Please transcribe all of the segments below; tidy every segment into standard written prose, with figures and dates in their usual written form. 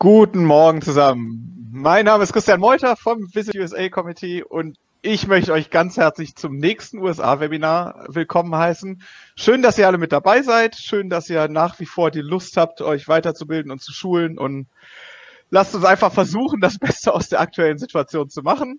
Guten Morgen zusammen. Mein Name ist Christian Meuter vom Visit USA Committee und ich möchte euch ganz herzlich zum nächsten USA-Webinar willkommen heißen. Schön, dass ihr alle mit dabei seid. Schön, dass ihr nach wie vor die Lust habt, euch weiterzubilden und zu schulen. Und lasst uns einfach versuchen, das Beste aus der aktuellen Situation zu machen.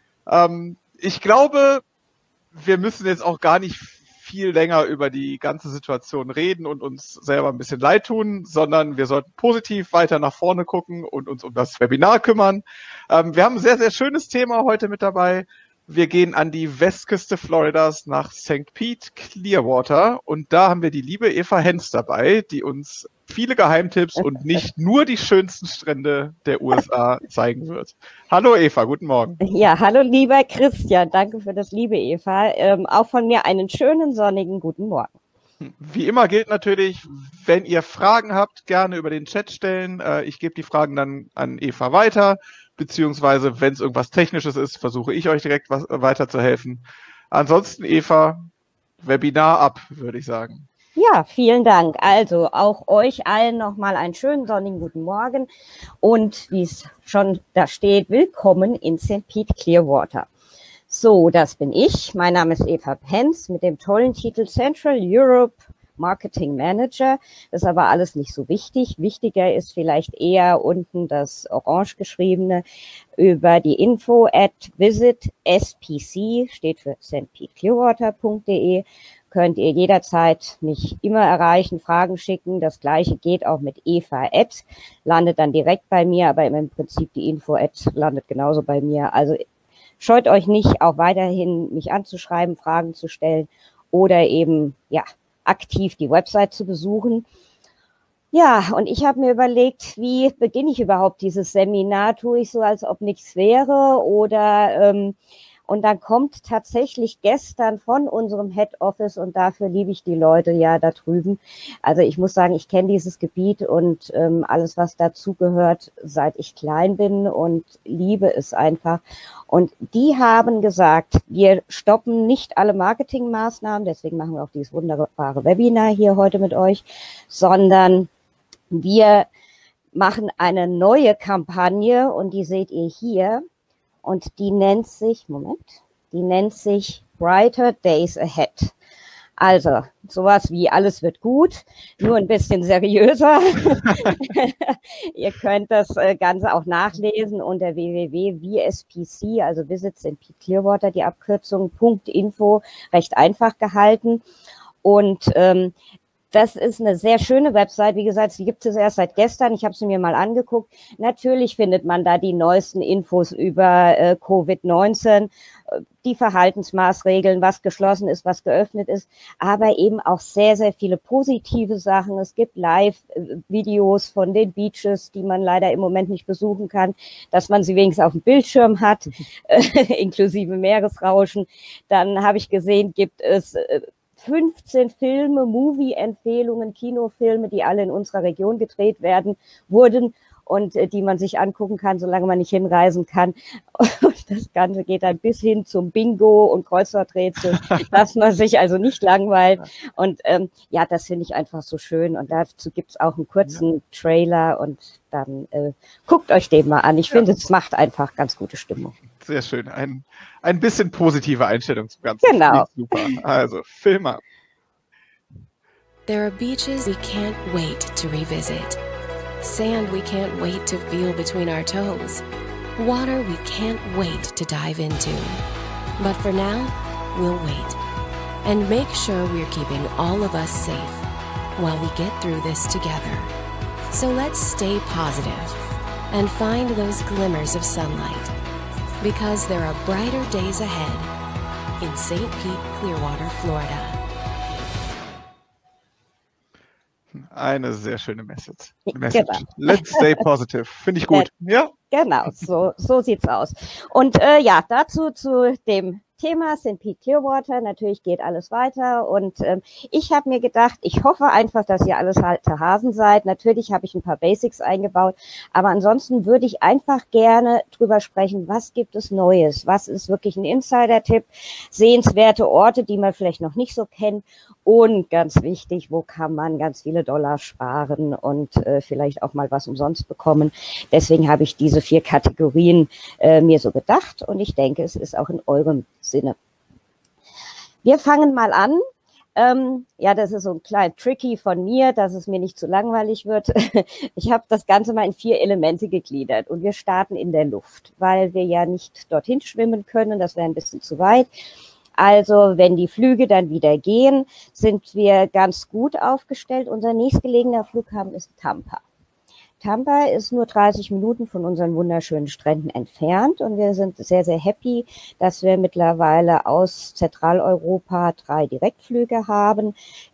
Ich glaube, wir müssen jetzt auch gar nicht viel länger über die ganze Situation reden und uns selber ein bisschen leid tun, sondern wir sollten positiv weiter nach vorne gucken und uns um das Webinar kümmern. Wir haben ein sehr, sehr schönes Thema heute mit dabei. Wir gehen an die Westküste Floridas nach St. Pete, Clearwater, und da haben wir die liebe Eva Henz dabei, die uns viele Geheimtipps und nicht nur die schönsten Strände der USA zeigen wird. Hallo Eva, guten Morgen. Ja, hallo lieber Christian, danke für das liebe Eva. Auch von mir einen schönen sonnigen guten Morgen. Wie immer gilt natürlich, wenn ihr Fragen habt, gerne über den Chat stellen. Ich gebe die Fragen dann an Eva weiter, beziehungsweise wenn es irgendwas Technisches ist, versuche ich euch direkt weiterzuhelfen. Ansonsten Eva, Webinar ab, würde ich sagen. Ja, vielen Dank. Also auch euch allen nochmal einen schönen sonnigen guten Morgen und wie es schon da steht, willkommen in St. Pete Clearwater. So, das bin ich. Mein Name ist Eva Henz mit dem tollen Titel Central Europe Marketing Manager. Das ist aber alles nicht so wichtig. Wichtiger ist vielleicht eher unten das orange geschriebene über die info at visit spc, steht für stpeteclearwater.de. Könnt ihr jederzeit mich immer erreichen, Fragen schicken. Das Gleiche geht auch mit Eva @ landet dann direkt bei mir, aber im Prinzip die info @ landet genauso bei mir. Also scheut euch nicht, auch weiterhin mich anzuschreiben, Fragen zu stellen oder eben ja aktiv die Website zu besuchen. Ja, und ich habe mir überlegt, wie beginne ich überhaupt dieses Seminar? Tue ich so, als ob nichts wäre oder und dann kommt tatsächlich gestern von unserem Head Office, und dafür liebe ich die Leute ja da drüben. Also ich muss sagen, ich kenne dieses Gebiet und alles, was dazugehört, seit ich klein bin und liebe es einfach. Und die haben gesagt, wir stoppen nicht alle Marketingmaßnahmen, deswegen machen wir auch dieses wunderbare Webinar hier heute mit euch, sondern wir machen eine neue Kampagne und die seht ihr hier. Und die nennt sich, Brighter Days Ahead. Also, sowas wie alles wird gut, nur ein bisschen seriöser. Ihr könnt das Ganze auch nachlesen unter www.vspc, also Visit St. Pete Clearwater, die Abkürzung, .info, recht einfach gehalten. Und das ist eine sehr schöne Website. Wie gesagt, sie gibt es erst seit gestern. Ich habe sie mir mal angeguckt. Natürlich findet man da die neuesten Infos über Covid-19, die Verhaltensmaßregeln, was geschlossen ist, was geöffnet ist, aber eben auch sehr, sehr viele positive Sachen. Es gibt Live-Videos von den Beaches, die man leider im Moment nicht besuchen kann, dass man sie wenigstens auf dem Bildschirm hat, inklusive Meeresrauschen. Dann habe ich gesehen, gibt es 15 Filme, Movie-Empfehlungen, Kinofilme, die alle in unserer Region gedreht wurden und die man sich angucken kann, solange man nicht hinreisen kann. Und das Ganze geht dann bis hin zum Bingo und Kreuzworträtsel, dass man sich also nicht langweilt. Und ja, das finde ich einfach so schön. Und dazu gibt es auch einen kurzen Trailer und dann guckt euch den mal an. Ich finde, es macht einfach ganz gute Stimmung. Sehr schön. Ein bisschen positive Einstellung zum Ganzen. Genau. Super. Also, Film ab. There are beaches we can't wait to revisit. Sand we can't wait to feel between our toes. Water we can't wait to dive into. But for now, we'll wait. And make sure we're keeping all of us safe while we get through this together. So let's stay positive and find those glimmers of sunlight. Because there are brighter days ahead in St. Pete, Clearwater, Florida. Eine sehr schöne Message. Genau. Let's stay positive. Finde ich gut. Ja? Genau, so sieht's aus. Und ja, dazu zu dem Thema St. Pete Clearwater. Natürlich geht alles weiter und ich habe mir gedacht, ich hoffe einfach, dass ihr alles alte Hasen seid. Natürlich habe ich ein paar Basics eingebaut, aber ansonsten würde ich einfach gerne drüber sprechen, was gibt es Neues? Was ist wirklich ein Insider-Tipp? Sehenswerte Orte, die man vielleicht noch nicht so kennt Und ganz wichtig, wo kann man ganz viele Dollar sparen und vielleicht auch mal was umsonst bekommen. Deswegen habe ich diese 4 Kategorien mir so gedacht und ich denke, es ist auch in eurem Sinne. Wir fangen mal an. Ja, das ist so ein kleiner Tricky von mir, dass es mir nicht zu langweilig wird. Ich habe das Ganze mal in 4 Elemente gegliedert und wir starten in der Luft, weil wir ja nicht dorthin schwimmen können, das wäre ein bisschen zu weit. Also wenn die Flüge dann wieder gehen, sind wir ganz gut aufgestellt. Unser nächstgelegener Flughafen ist Tampa. Tampa ist nur 30 Minuten von unseren wunderschönen Stränden entfernt und wir sind sehr, sehr happy, dass wir mittlerweile aus Zentraleuropa 3 Direktflüge haben.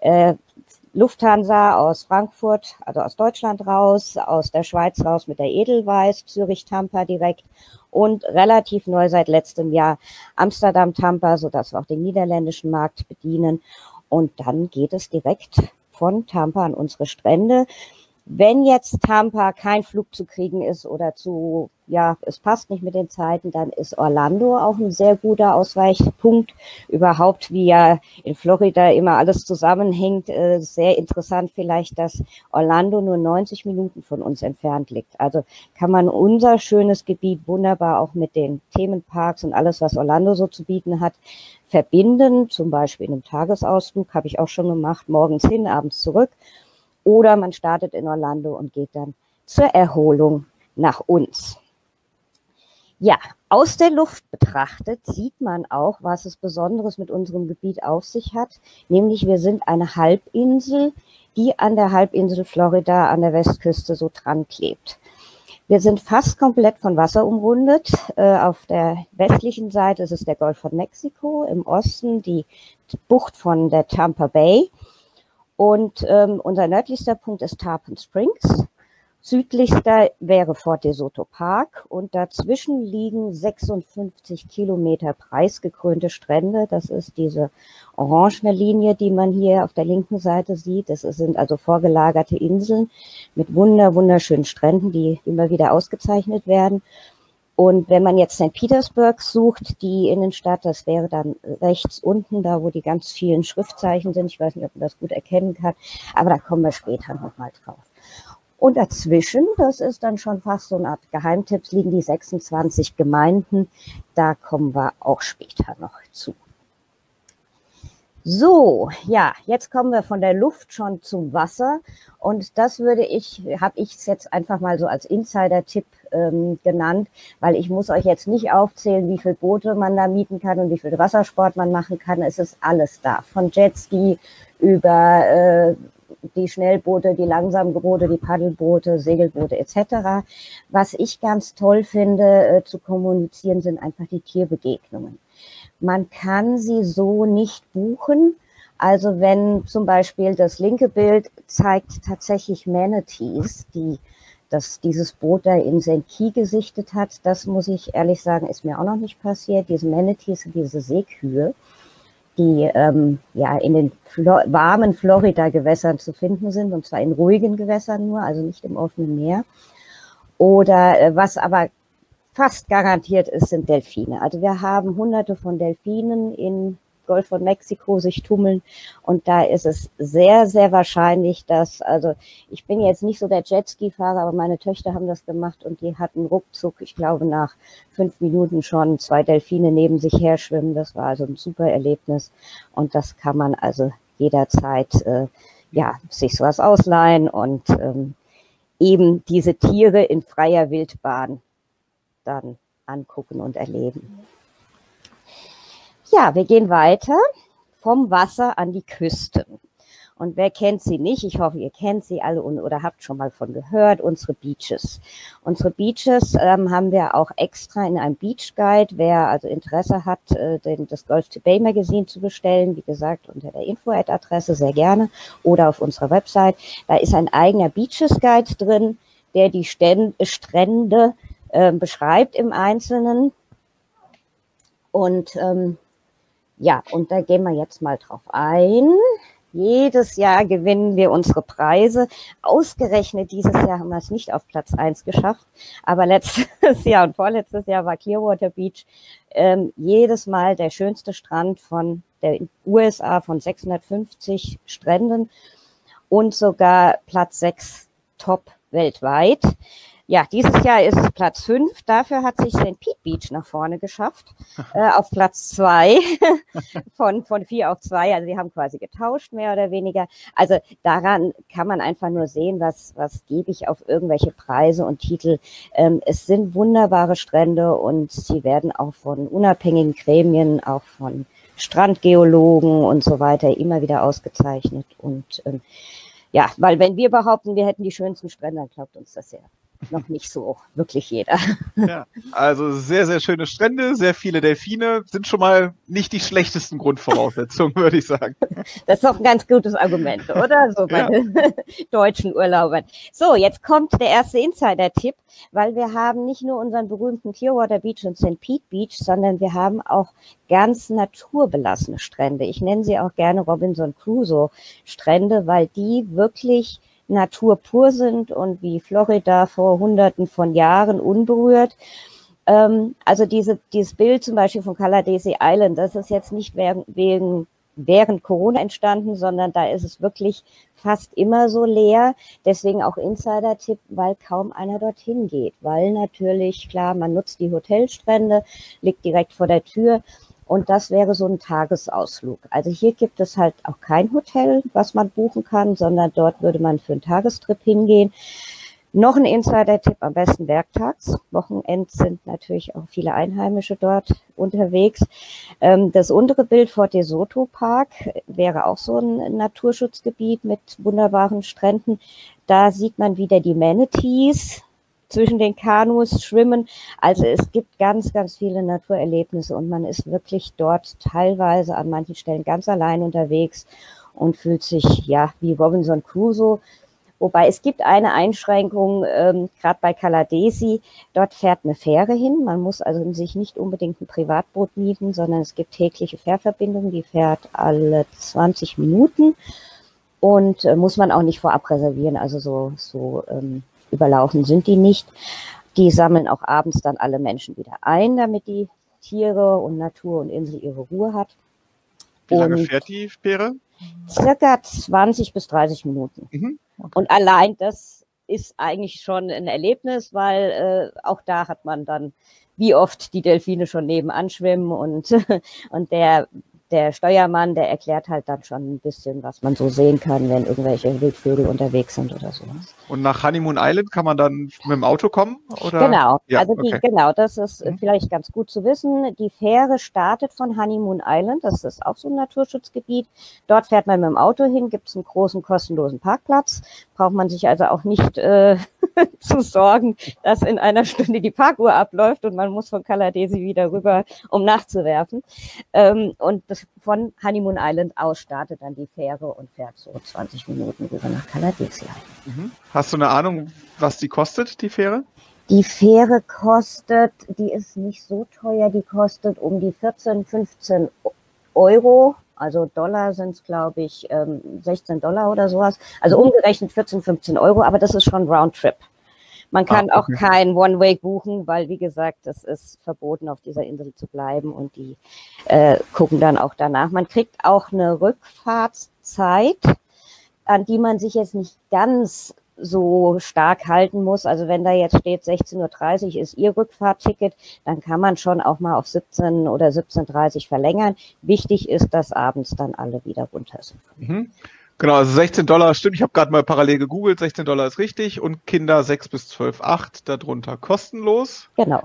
Lufthansa aus Frankfurt, also aus Deutschland raus, aus der Schweiz raus mit der Edelweiss, Zürich-Tampa direkt und relativ neu seit letztem Jahr Amsterdam-Tampa, sodass wir auch den niederländischen Markt bedienen. Und dann geht es direkt von Tampa an unsere Strände. Wenn jetzt Tampa kein Flug zu kriegen ist oder es passt nicht mit den Zeiten, dann ist Orlando auch ein sehr guter Ausweichpunkt. Überhaupt, wie ja in Florida immer alles zusammenhängt, sehr interessant vielleicht, dass Orlando nur 90 Minuten von uns entfernt liegt. Also kann man unser schönes Gebiet wunderbar auch mit den Themenparks und alles, was Orlando so zu bieten hat, verbinden. Zum Beispiel in einem Tagesausflug, habe ich auch schon gemacht, morgens hin, abends zurück. Oder man startet in Orlando und geht dann zur Erholung nach uns. Ja, aus der Luft betrachtet sieht man auch, was es Besonderes mit unserem Gebiet auf sich hat. Nämlich wir sind eine Halbinsel, die an der Halbinsel Florida an der Westküste so dran klebt. Wir sind fast komplett von Wasser umrundet. Auf der westlichen Seite ist es der Golf von Mexiko, im Osten die Bucht von der Tampa Bay. Und unser nördlichster Punkt ist Tarpon Springs. Südlichster wäre Fort DeSoto Park und dazwischen liegen 56 Kilometer preisgekrönte Strände. Das ist diese orangene Linie, die man hier auf der linken Seite sieht. Das sind also vorgelagerte Inseln mit wunderschönen Stränden, die immer wieder ausgezeichnet werden. Und wenn man jetzt St. Petersburg sucht, die Innenstadt, das wäre dann rechts unten, da wo die ganz vielen Schriftzeichen sind. Ich weiß nicht, ob man das gut erkennen kann, aber da kommen wir später nochmal drauf. Und dazwischen, das ist dann schon fast so eine Art Geheimtipps, liegen die 26 Gemeinden. Da kommen wir auch später noch zu. So, ja, jetzt kommen wir von der Luft schon zum Wasser und das habe ich jetzt einfach mal so als Insider-Tipp genannt, weil ich muss euch jetzt nicht aufzählen, wie viel Boote man da mieten kann und wie viel Wassersport man machen kann. Es ist alles da, von Jetski über die Schnellboote, die Langsamboote, die Paddelboote, Segelboote etc. Was ich ganz toll finde zu kommunizieren, sind einfach die Tierbegegnungen. Man kann sie so nicht buchen. Also wenn zum Beispiel das linke Bild zeigt tatsächlich Manatees, dieses Boot da in St. Key gesichtet hat, das muss ich ehrlich sagen, ist mir auch noch nicht passiert. Diese Manatees sind diese Seekühe, die in den warmen Florida-Gewässern zu finden sind, und zwar in ruhigen Gewässern nur, also nicht im offenen Meer. Oder was aber fast garantiert ist, sind Delfine. Also wir haben hunderte von Delfinen im Golf von Mexiko sich tummeln und da ist es sehr, sehr wahrscheinlich, also ich bin jetzt nicht so der Jetski-Fahrer, aber meine Töchter haben das gemacht und die hatten ruckzuck, ich glaube nach 5 Minuten schon 2 Delfine neben sich her schwimmen. Das war also ein super Erlebnis und das kann man also jederzeit sich sowas ausleihen und eben diese Tiere in freier Wildbahn dann angucken und erleben. Ja, wir gehen weiter vom Wasser an die Küste. Und wer kennt sie nicht? Ich hoffe, ihr kennt sie alle oder habt schon mal von gehört, unsere Beaches. Unsere Beaches haben wir auch extra in einem Beach Guide. Wer also Interesse hat, das Gulf to Bay Magazine zu bestellen, wie gesagt, unter der Info-Adresse sehr gerne oder auf unserer Website. Da ist ein eigener Beaches Guide drin, der die Strände beschreibt im Einzelnen. Und und da gehen wir jetzt mal drauf ein. Jedes Jahr gewinnen wir unsere Preise. Ausgerechnet dieses Jahr haben wir es nicht auf Platz 1 geschafft. Aber letztes Jahr und vorletztes Jahr war Clearwater Beach jedes Mal der schönste Strand von der USA von 650 Stränden und sogar Platz 6 Top weltweit. Ja, dieses Jahr ist es Platz 5. Dafür hat sich St. Pete Beach nach vorne geschafft. Auf Platz 2 von 4 auf 2. Also die haben quasi getauscht, mehr oder weniger. Also daran kann man einfach nur sehen, was gebe ich auf irgendwelche Preise und Titel. Es sind wunderbare Strände und sie werden auch von unabhängigen Gremien, auch von Strandgeologen und so weiter immer wieder ausgezeichnet. Und ja, weil wenn wir behaupten, wir hätten die schönsten Strände, dann glaubt uns das ja noch nicht so wirklich jeder. Ja, also sehr, sehr schöne Strände, sehr viele Delfine, sind schon mal nicht die schlechtesten Grundvoraussetzungen, würde ich sagen. Das ist doch ein ganz gutes Argument, oder? So bei den deutschen Urlaubern. So, jetzt kommt der erste Insider-Tipp, weil wir haben nicht nur unseren berühmten Clearwater Beach und St. Pete Beach, sondern wir haben auch ganz naturbelassene Strände. Ich nenne sie auch gerne Robinson Crusoe Strände, weil die wirklich Natur pur sind und wie Florida vor Hunderten von Jahren unberührt. Also dieses Bild zum Beispiel von Caladesi Island, das ist jetzt nicht während Corona entstanden, sondern da ist es wirklich fast immer so leer. Deswegen auch Insider-Tipp, weil kaum einer dorthin geht. Weil natürlich, klar, man nutzt die Hotelstrände, liegt direkt vor der Tür. Und das wäre so ein Tagesausflug. Also hier gibt es halt auch kein Hotel, was man buchen kann, sondern dort würde man für einen Tagestrip hingehen. Noch ein Insider-Tipp, am besten werktags. Wochenends sind natürlich auch viele Einheimische dort unterwegs. Das untere Bild, Fort DeSoto Park, wäre auch so ein Naturschutzgebiet mit wunderbaren Stränden. Da sieht man wieder die Manatees zwischen den Kanus schwimmen. Also es gibt ganz, ganz viele Naturerlebnisse und man ist wirklich dort teilweise an manchen Stellen ganz allein unterwegs und fühlt sich ja wie Robinson Crusoe. Wobei es gibt eine Einschränkung, gerade bei Caladesi, dort fährt eine Fähre hin. Man muss also sich nicht unbedingt ein Privatboot mieten, sondern es gibt tägliche Fährverbindungen, die fährt alle 20 Minuten und muss man auch nicht vorab reservieren, also so überlaufen sind die nicht. Die sammeln auch abends dann alle Menschen wieder ein, damit die Tiere und Natur und Insel ihre Ruhe hat. Wie lange fährt die Fähre? Circa 20 bis 30 Minuten. Mhm. Okay. Und allein das ist eigentlich schon ein Erlebnis, weil auch da hat man dann wie oft die Delfine schon nebenan schwimmen und der Steuermann, der erklärt halt dann schon ein bisschen, was man so sehen kann, wenn irgendwelche Wildvögel unterwegs sind oder sowas. Und nach Honeymoon Island kann man dann mit dem Auto kommen? Oder? Genau, ja, also okay. genau, das ist vielleicht ganz gut zu wissen. Die Fähre startet von Honeymoon Island, das ist auch so ein Naturschutzgebiet. Dort fährt man mit dem Auto hin, gibt es einen großen kostenlosen Parkplatz. Braucht man sich also auch nicht zu sorgen, dass in einer Stunde die Parkuhr abläuft und man muss von Caladesi wieder rüber, um nachzuwerfen. Und von Honeymoon Island aus startet dann die Fähre und fährt so 20 Minuten rüber nach Caladesi Island. Mhm. Hast du eine Ahnung, was die kostet, die Fähre? Die Fähre kostet, die ist nicht so teuer, die kostet um die 14, 15 Euro. Also Dollar sind es, glaube ich, $16 oder sowas. Also umgerechnet 14, 15 Euro, aber das ist schon Roundtrip. Man kann auch kein One-Way buchen, weil, wie gesagt, es ist verboten, auf dieser Insel zu bleiben und die gucken dann auch danach. Man kriegt auch eine Rückfahrtszeit, an die man sich jetzt nicht ganz so stark halten muss. Also wenn da jetzt steht 16:30 Uhr ist Ihr Rückfahrtticket, dann kann man schon auch mal auf 17 oder 17:30 Uhr verlängern. Wichtig ist, dass abends dann alle wieder runter sind. Mhm. Genau, also $16 stimmt. Ich habe gerade mal parallel gegoogelt. $16 ist richtig und Kinder 6 bis 12, 8, darunter kostenlos. Genau.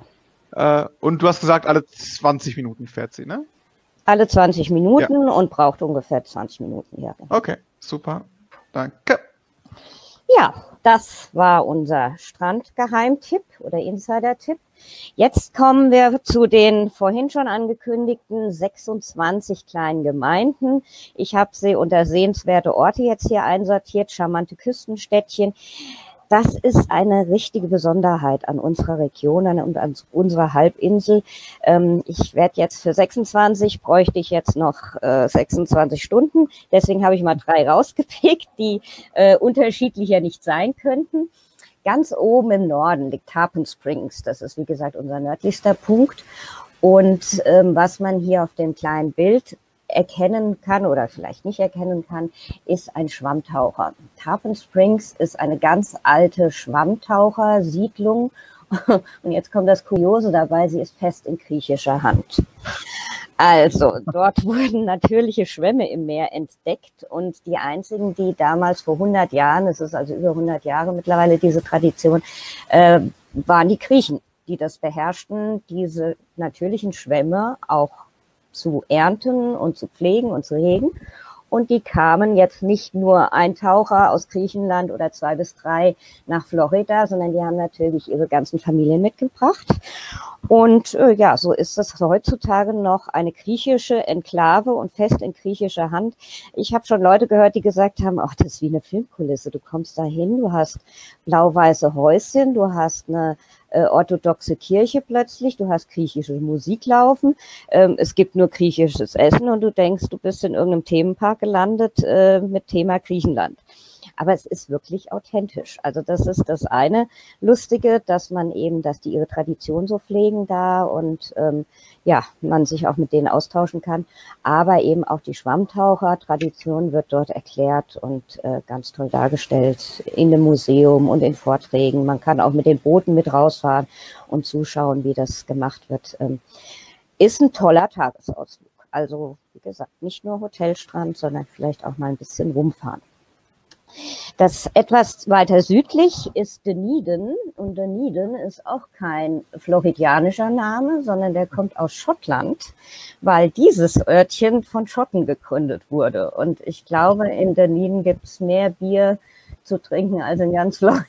Und du hast gesagt, alle 20 Minuten fährt sie, ne? Alle 20 Minuten und braucht ungefähr 20 Minuten, ja. Okay, super. Danke. Ja, das war unser Strandgeheimtipp oder Insider-Tipp. Jetzt kommen wir zu den vorhin schon angekündigten 26 kleinen Gemeinden. Ich habe sie unter sehenswerte Orte jetzt hier einsortiert, charmante Küstenstädtchen. Das ist eine richtige Besonderheit an unserer Region und an unserer Halbinsel. Ich werde jetzt für 26, bräuchte ich jetzt noch 26 Stunden. Deswegen habe ich mal 3 rausgepickt, die unterschiedlicher nicht sein könnten. Ganz oben im Norden liegt Tarpon Springs. Das ist, wie gesagt, unser nördlichster Punkt. Und was man hier auf dem kleinen Bild erkennen kann oder vielleicht nicht erkennen kann, ist ein Schwammtaucher. Tarpon Springs ist eine ganz alte Schwammtauchersiedlung. Und jetzt kommt das Kuriose dabei, sie ist fest in griechischer Hand. Also, dort wurden natürliche Schwämme im Meer entdeckt und die einzigen, die damals vor 100 Jahren, es ist also über 100 Jahre mittlerweile diese Tradition, waren die Griechen, die das beherrschten, diese natürlichen Schwämme auch zu ernten und zu pflegen und zu hegen. Und die kamen jetzt nicht nur ein Taucher aus Griechenland oder 2 bis 3 nach Florida, sondern die haben natürlich ihre ganzen Familien mitgebracht. Und ja, so ist es heutzutage noch eine griechische Enklave und fest in griechischer Hand. Ich habe schon Leute gehört, die gesagt haben, ach, das ist wie eine Filmkulisse. Du kommst da hin, du hast blau-weiße Häuschen, du hast eine orthodoxe Kirche plötzlich, du hast griechische Musik laufen, es gibt nur griechisches Essen und du denkst, du bist in irgendeinem Themenpark gelandet mit Thema Griechenland. Aber es ist wirklich authentisch. Also das ist das eine Lustige, dass die ihre Tradition so pflegen da und ja, man sich auch mit denen austauschen kann. Aber eben auch die Schwammtaucher-Tradition wird dort erklärt und ganz toll dargestellt in dem Museum und in Vorträgen. Man kann auch mit den Booten mit rausfahren und zuschauen, wie das gemacht wird. Ist ein toller Tagesausflug. Also wie gesagt, nicht nur Hotelstrand, sondern vielleicht auch mal ein bisschen rumfahren. Das etwas weiter südlich ist Dunedin und Dunedin ist auch kein floridianischer Name, sondern der kommt aus Schottland, weil dieses Örtchen von Schotten gegründet wurde. Und ich glaube, in Dunedin gibt es mehr Bier zu trinken als in ganz Florida.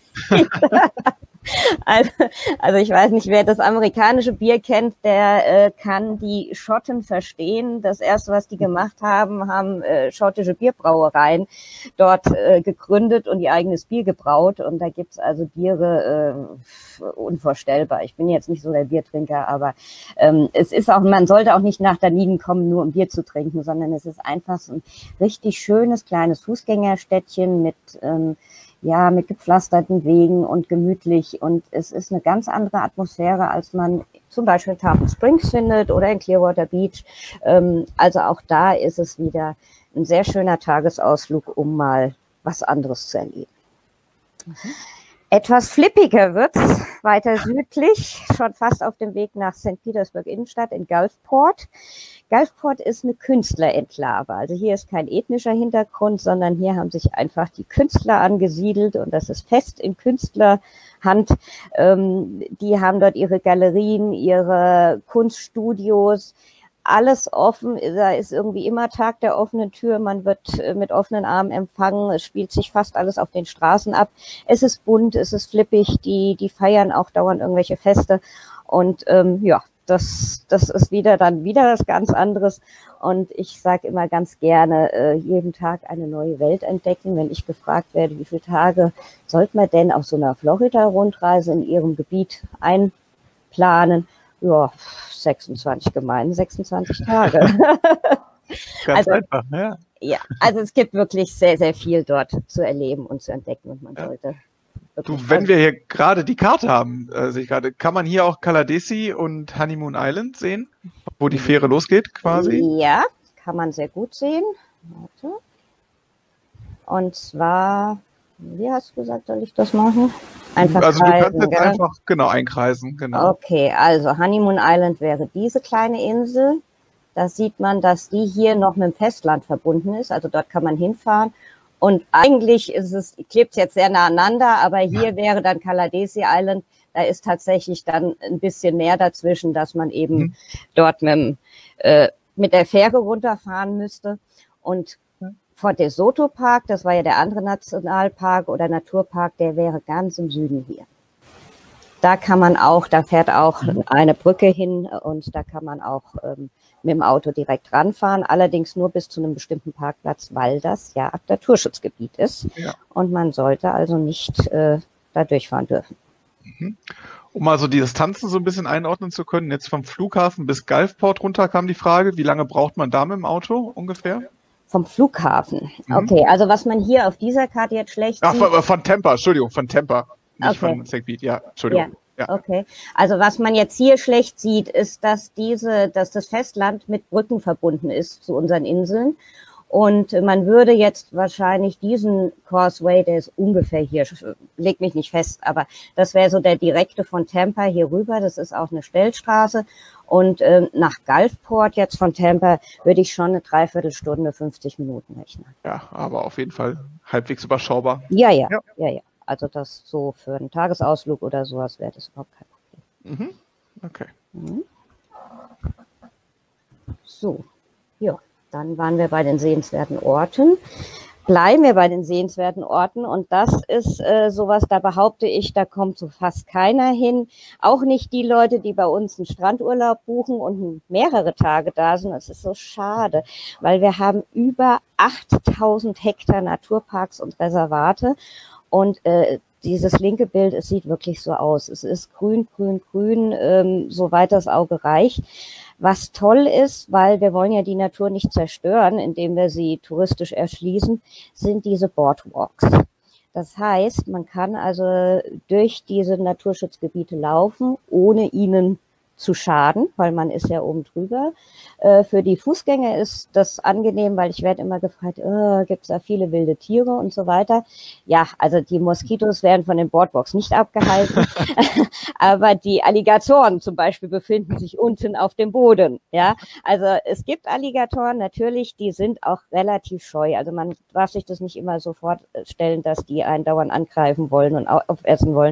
Also ich weiß nicht, wer das amerikanische Bier kennt, der kann die Schotten verstehen. Das erste, was die gemacht haben, schottische Bierbrauereien dort gegründet und ihr eigenes Bier gebraut. Und da gibt's also Biere unvorstellbar. Ich bin jetzt nicht so der Biertrinker, aber es ist auch, man sollte auch nicht nach Dunedin kommen, nur um Bier zu trinken, sondern es ist einfach so ein richtig schönes kleines Fußgängerstädtchen mit gepflasterten Wegen und gemütlich. Und es ist eine ganz andere Atmosphäre, als man zum Beispiel in Tarpon Springs findet oder in Clearwater Beach. Also auch da ist es wieder ein sehr schöner Tagesausflug, um mal was anderes zu erleben. Etwas flippiger wird's weiter südlich, schon fast auf dem Weg nach St. Petersburg Innenstadt in Gulfport. Gulfport ist eine Künstlerenklave. Also hier ist kein ethnischer Hintergrund, sondern hier haben sich einfach die Künstler angesiedelt und das ist fest in Künstlerhand. Die haben dort ihre Galerien, ihre Kunststudios, alles offen. Da ist irgendwie immer Tag der offenen Tür. Man wird mit offenen Armen empfangen. Es spielt sich fast alles auf den Straßen ab. Es ist bunt, es ist flippig. Die feiern auch dauernd irgendwelche Feste. Und das ist wieder was ganz anderes. Und ich sage immer ganz gerne, jeden Tag eine neue Welt entdecken. Wenn ich gefragt werde, wie viele Tage sollte man denn auf so einer Florida-Rundreise in Ihrem Gebiet einplanen? Ja, 26 Gemeinden, 26 Tage. Ganz einfach, ja. Ja, also es gibt wirklich sehr, sehr viel dort zu erleben und zu entdecken und man sollte. Wenn wir hier gerade die Karte haben, sehe ich gerade, kann man hier auch Caladesi und Honeymoon Island sehen, wo die Fähre losgeht quasi? Ja, kann man sehr gut sehen. Warte. Und zwar, wie hast du gesagt, soll ich das machen? Einfach also kreisen, du kannst jetzt einfach, genau, einkreisen. Genau. Okay, also Honeymoon Island wäre diese kleine Insel. Da sieht man, dass die hier noch mit dem Festland verbunden ist. Also dort kann man hinfahren. Und eigentlich klebt es jetzt sehr nah aneinander, aber hier wäre dann Caladesi Island. Da ist tatsächlich dann ein bisschen mehr dazwischen, dass man eben dort mit der Fähre runterfahren müsste. Und Fort DeSoto Park, das war ja der andere Nationalpark oder Naturpark, der wäre ganz im Süden hier. Da kann man auch, da fährt auch eine Brücke hin und da kann man auch mit dem Auto direkt ranfahren, allerdings nur bis zu einem bestimmten Parkplatz, weil das ja Naturschutzgebiet ist. Ja. Und man sollte also nicht da durchfahren dürfen. Um mal so die Distanzen so ein bisschen einordnen zu können, jetzt vom Flughafen bis Gulfport runter kam die Frage, wie lange braucht man da mit dem Auto ungefähr? Vom Flughafen. Okay, also was man hier auf dieser Karte jetzt schlecht sieht. Von Tampa, Entschuldigung, von Tampa. Nicht von St. Pete, ja, Entschuldigung. Ja. Okay. Also was man jetzt hier schlecht sieht, ist, dass das Festland mit Brücken verbunden ist zu unseren Inseln. Und man würde jetzt wahrscheinlich diesen Causeway, der ist ungefähr hier, leg mich nicht fest, aber das wäre so der direkte von Tampa hier rüber. Das ist auch eine Schnellstraße. Und nach Gulfport jetzt von Tampa würde ich schon eine Dreiviertelstunde, 50 Minuten rechnen. Ja, aber auf jeden Fall halbwegs überschaubar. Ja. Also das so für einen Tagesausflug oder sowas wäre das überhaupt kein Problem. Okay. So, ja, dann waren wir bei den sehenswerten Orten. Bleiben wir bei den sehenswerten Orten und das ist sowas, da behaupte ich, da kommt so fast keiner hin. Auch nicht die Leute, die bei uns einen Strandurlaub buchen und mehrere Tage da sind. Das ist so schade, weil wir haben über 8000 Hektar Naturparks und Reservate und dieses linke Bild, es sieht wirklich so aus. Es ist grün, soweit das Auge reicht. Was toll ist, weil wir wollen ja die Natur nicht zerstören, indem wir sie touristisch erschließen, sind diese Boardwalks. Das heißt, man kann also durch diese Naturschutzgebiete laufen, ohne ihnen zu schaden, weil man ist ja oben drüber. Für die Fußgänger ist das angenehm, weil ich werde immer gefragt, gibt es da viele wilde Tiere und so weiter. Ja, also die Moskitos werden von den Boardwalks nicht abgehalten, aber die Alligatoren zum Beispiel befinden sich unten auf dem Boden. Ja, also es gibt Alligatoren, natürlich, die sind auch relativ scheu. Also man darf sich das nicht immer so vorstellen, dass die einen dauernd angreifen wollen und aufessen wollen.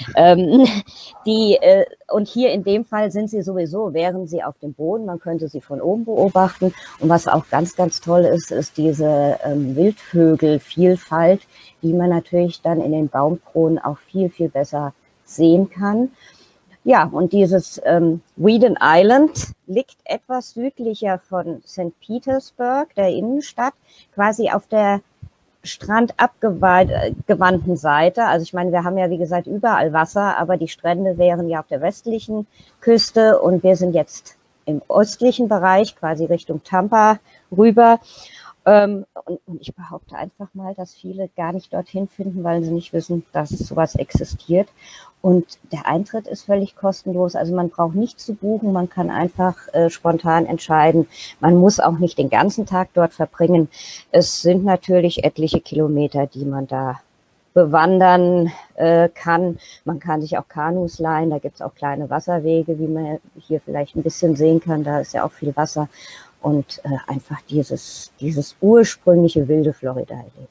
Und hier in dem Fall sind sie sowieso, wären sie auf dem Boden, man könnte sie von oben beobachten. Und was auch ganz, ganz toll ist, ist diese Wildvögelvielfalt, die man natürlich dann in den Baumkronen auch viel, viel besser sehen kann. Ja, und dieses Weedon Island liegt etwas südlicher von St. Petersburg, der Innenstadt, quasi auf der strandabgewandten Seite. Also ich meine, wir haben ja, wie gesagt, überall Wasser, aber die Strände wären ja auf der westlichen Küste und wir sind jetzt im östlichen Bereich, quasi Richtung Tampa rüber. Und ich behaupte einfach mal, dass viele gar nicht dorthin finden, weil sie nicht wissen, dass sowas existiert. Und der Eintritt ist völlig kostenlos. Also man braucht nichts zu buchen. Man kann einfach spontan entscheiden. Man muss auch nicht den ganzen Tag dort verbringen. Es sind natürlich etliche Kilometer, die man da bewandern kann. Man kann sich auch Kanus leihen. Da gibt es auch kleine Wasserwege, wie man hier vielleicht ein bisschen sehen kann. Da ist ja auch viel Wasser. Und einfach dieses ursprüngliche wilde Florida erleben.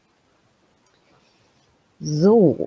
So.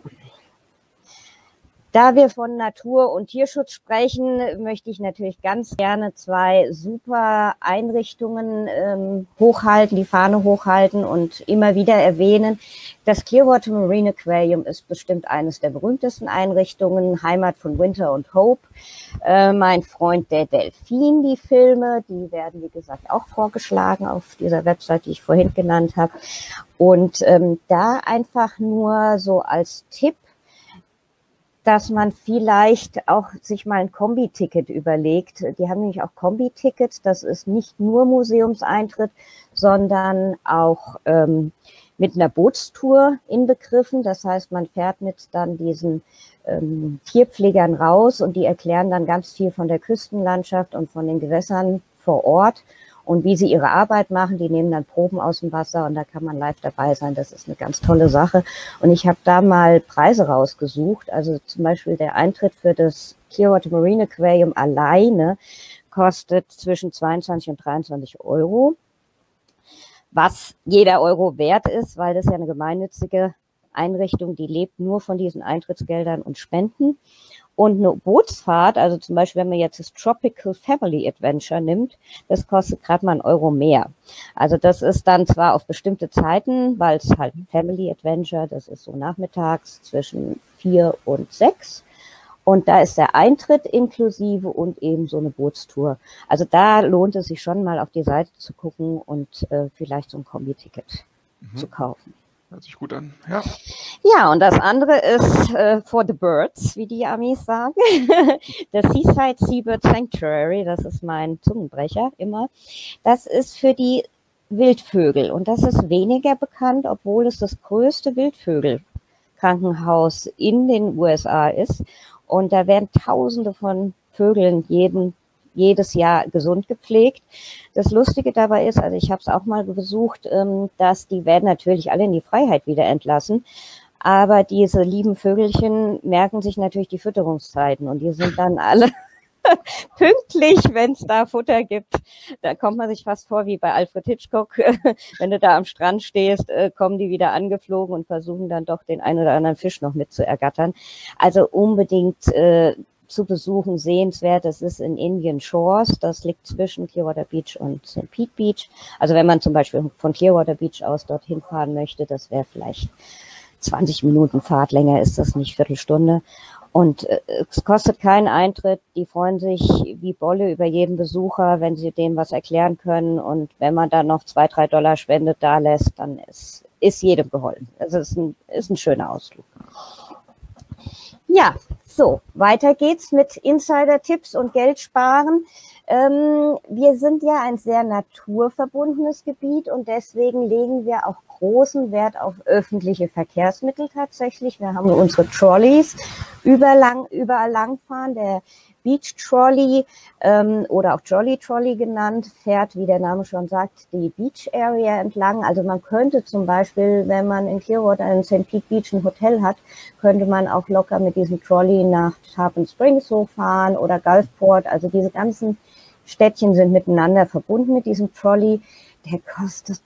Da wir von Natur- und Tierschutz sprechen, möchte ich natürlich ganz gerne zwei super Einrichtungen hochhalten, die Fahne hochhalten und immer wieder erwähnen. Das Clearwater Marine Aquarium ist bestimmt eines der berühmtesten Einrichtungen, Heimat von Winter und Hope. Mein Freund der Delfin, die Filme, die werden, wie gesagt, auch vorgeschlagen auf dieser Website, die ich vorhin genannt habe. Und da einfach nur so als Tipp, dass man vielleicht auch sich mal ein Kombi-Ticket überlegt. Die haben nämlich auch Kombi-Tickets. Das ist nicht nur Museumseintritt, sondern auch mit einer Bootstour inbegriffen. Das heißt, man fährt mit dann diesen Tierpflegern raus und die erklären dann ganz viel von der Küstenlandschaft und von den Gewässern vor Ort und wie sie ihre Arbeit machen. Die nehmen dann Proben aus dem Wasser und da kann man live dabei sein. Das ist eine ganz tolle Sache. Und ich habe da mal Preise rausgesucht. Also zum Beispiel der Eintritt für das Clearwater Marine Aquarium alleine kostet zwischen 22 und 23 Euro, was jeder Euro wert ist, weil das ja eine gemeinnützige Einrichtung, die lebt nur von diesen Eintrittsgeldern und Spenden. Und eine Bootsfahrt, also zum Beispiel, wenn man jetzt das Tropical Family Adventure nimmt, das kostet gerade mal 1 Euro mehr. Also das ist dann zwar auf bestimmte Zeiten, weil es halt ein Family Adventure, das ist so nachmittags zwischen 4 und 6. Und da ist der Eintritt inklusive und eben so eine Bootstour. Also da lohnt es sich schon mal auf die Seite zu gucken und vielleicht so ein Kombi-Ticket zu kaufen. Hört sich gut an, ja. Ja, und das andere ist for the birds, wie die Amis sagen. Das Seaside Seabird Sanctuary, das ist mein Zungenbrecher immer. Das ist für die Wildvögel und das ist weniger bekannt, obwohl es das größte Wildvögelreservat Krankenhaus in den USA ist. Und da werden Tausende von Vögeln jedes Jahr gesund gepflegt. Das Lustige dabei ist, also ich habe es auch mal besucht, dass die werden natürlich alle in die Freiheit wieder entlassen. Aber diese lieben Vögelchen merken sich natürlich die Fütterungszeiten und die sind dann alle pünktlich, wenn es da Futter gibt. Da kommt man sich fast vor wie bei Alfred Hitchcock. Wenn du da am Strand stehst, kommen die wieder angeflogen und versuchen dann doch den einen oder anderen Fisch noch mit zu ergattern. Also unbedingt zu besuchen, sehenswert. Das ist in Indian Shores. Das liegt zwischen Clearwater Beach und St. Pete Beach. Also wenn man zum Beispiel von Clearwater Beach aus dorthin fahren möchte, das wäre vielleicht 20 Minuten Fahrt, länger ist das nicht, Viertelstunde. Und es kostet keinen Eintritt. Die freuen sich wie Bolle über jeden Besucher, wenn sie denen was erklären können. Und wenn man dann noch $2-3 spendet, da lässt, dann ist jedem geholfen. Also es ist ein schöner Ausflug. Ja, so, weiter geht's mit Insider-Tipps und Geld sparen. Wir sind ja ein sehr naturverbundenes Gebiet und deswegen legen wir auch großen Wert auf öffentliche Verkehrsmittel tatsächlich. Wir haben unsere Trolleys überall langfahren. Der Beach Trolley oder auch Jolly Trolley genannt, fährt, wie der Name schon sagt, die Beach Area entlang. Also man könnte zum Beispiel, wenn man in Clearwater in St. Pete Beach ein Hotel hat, könnte man auch locker mit diesem Trolley nach Tarpon Springs hochfahren oder Gulfport. Also diese ganzen Städtchen sind miteinander verbunden mit diesem Trolley. Der kostet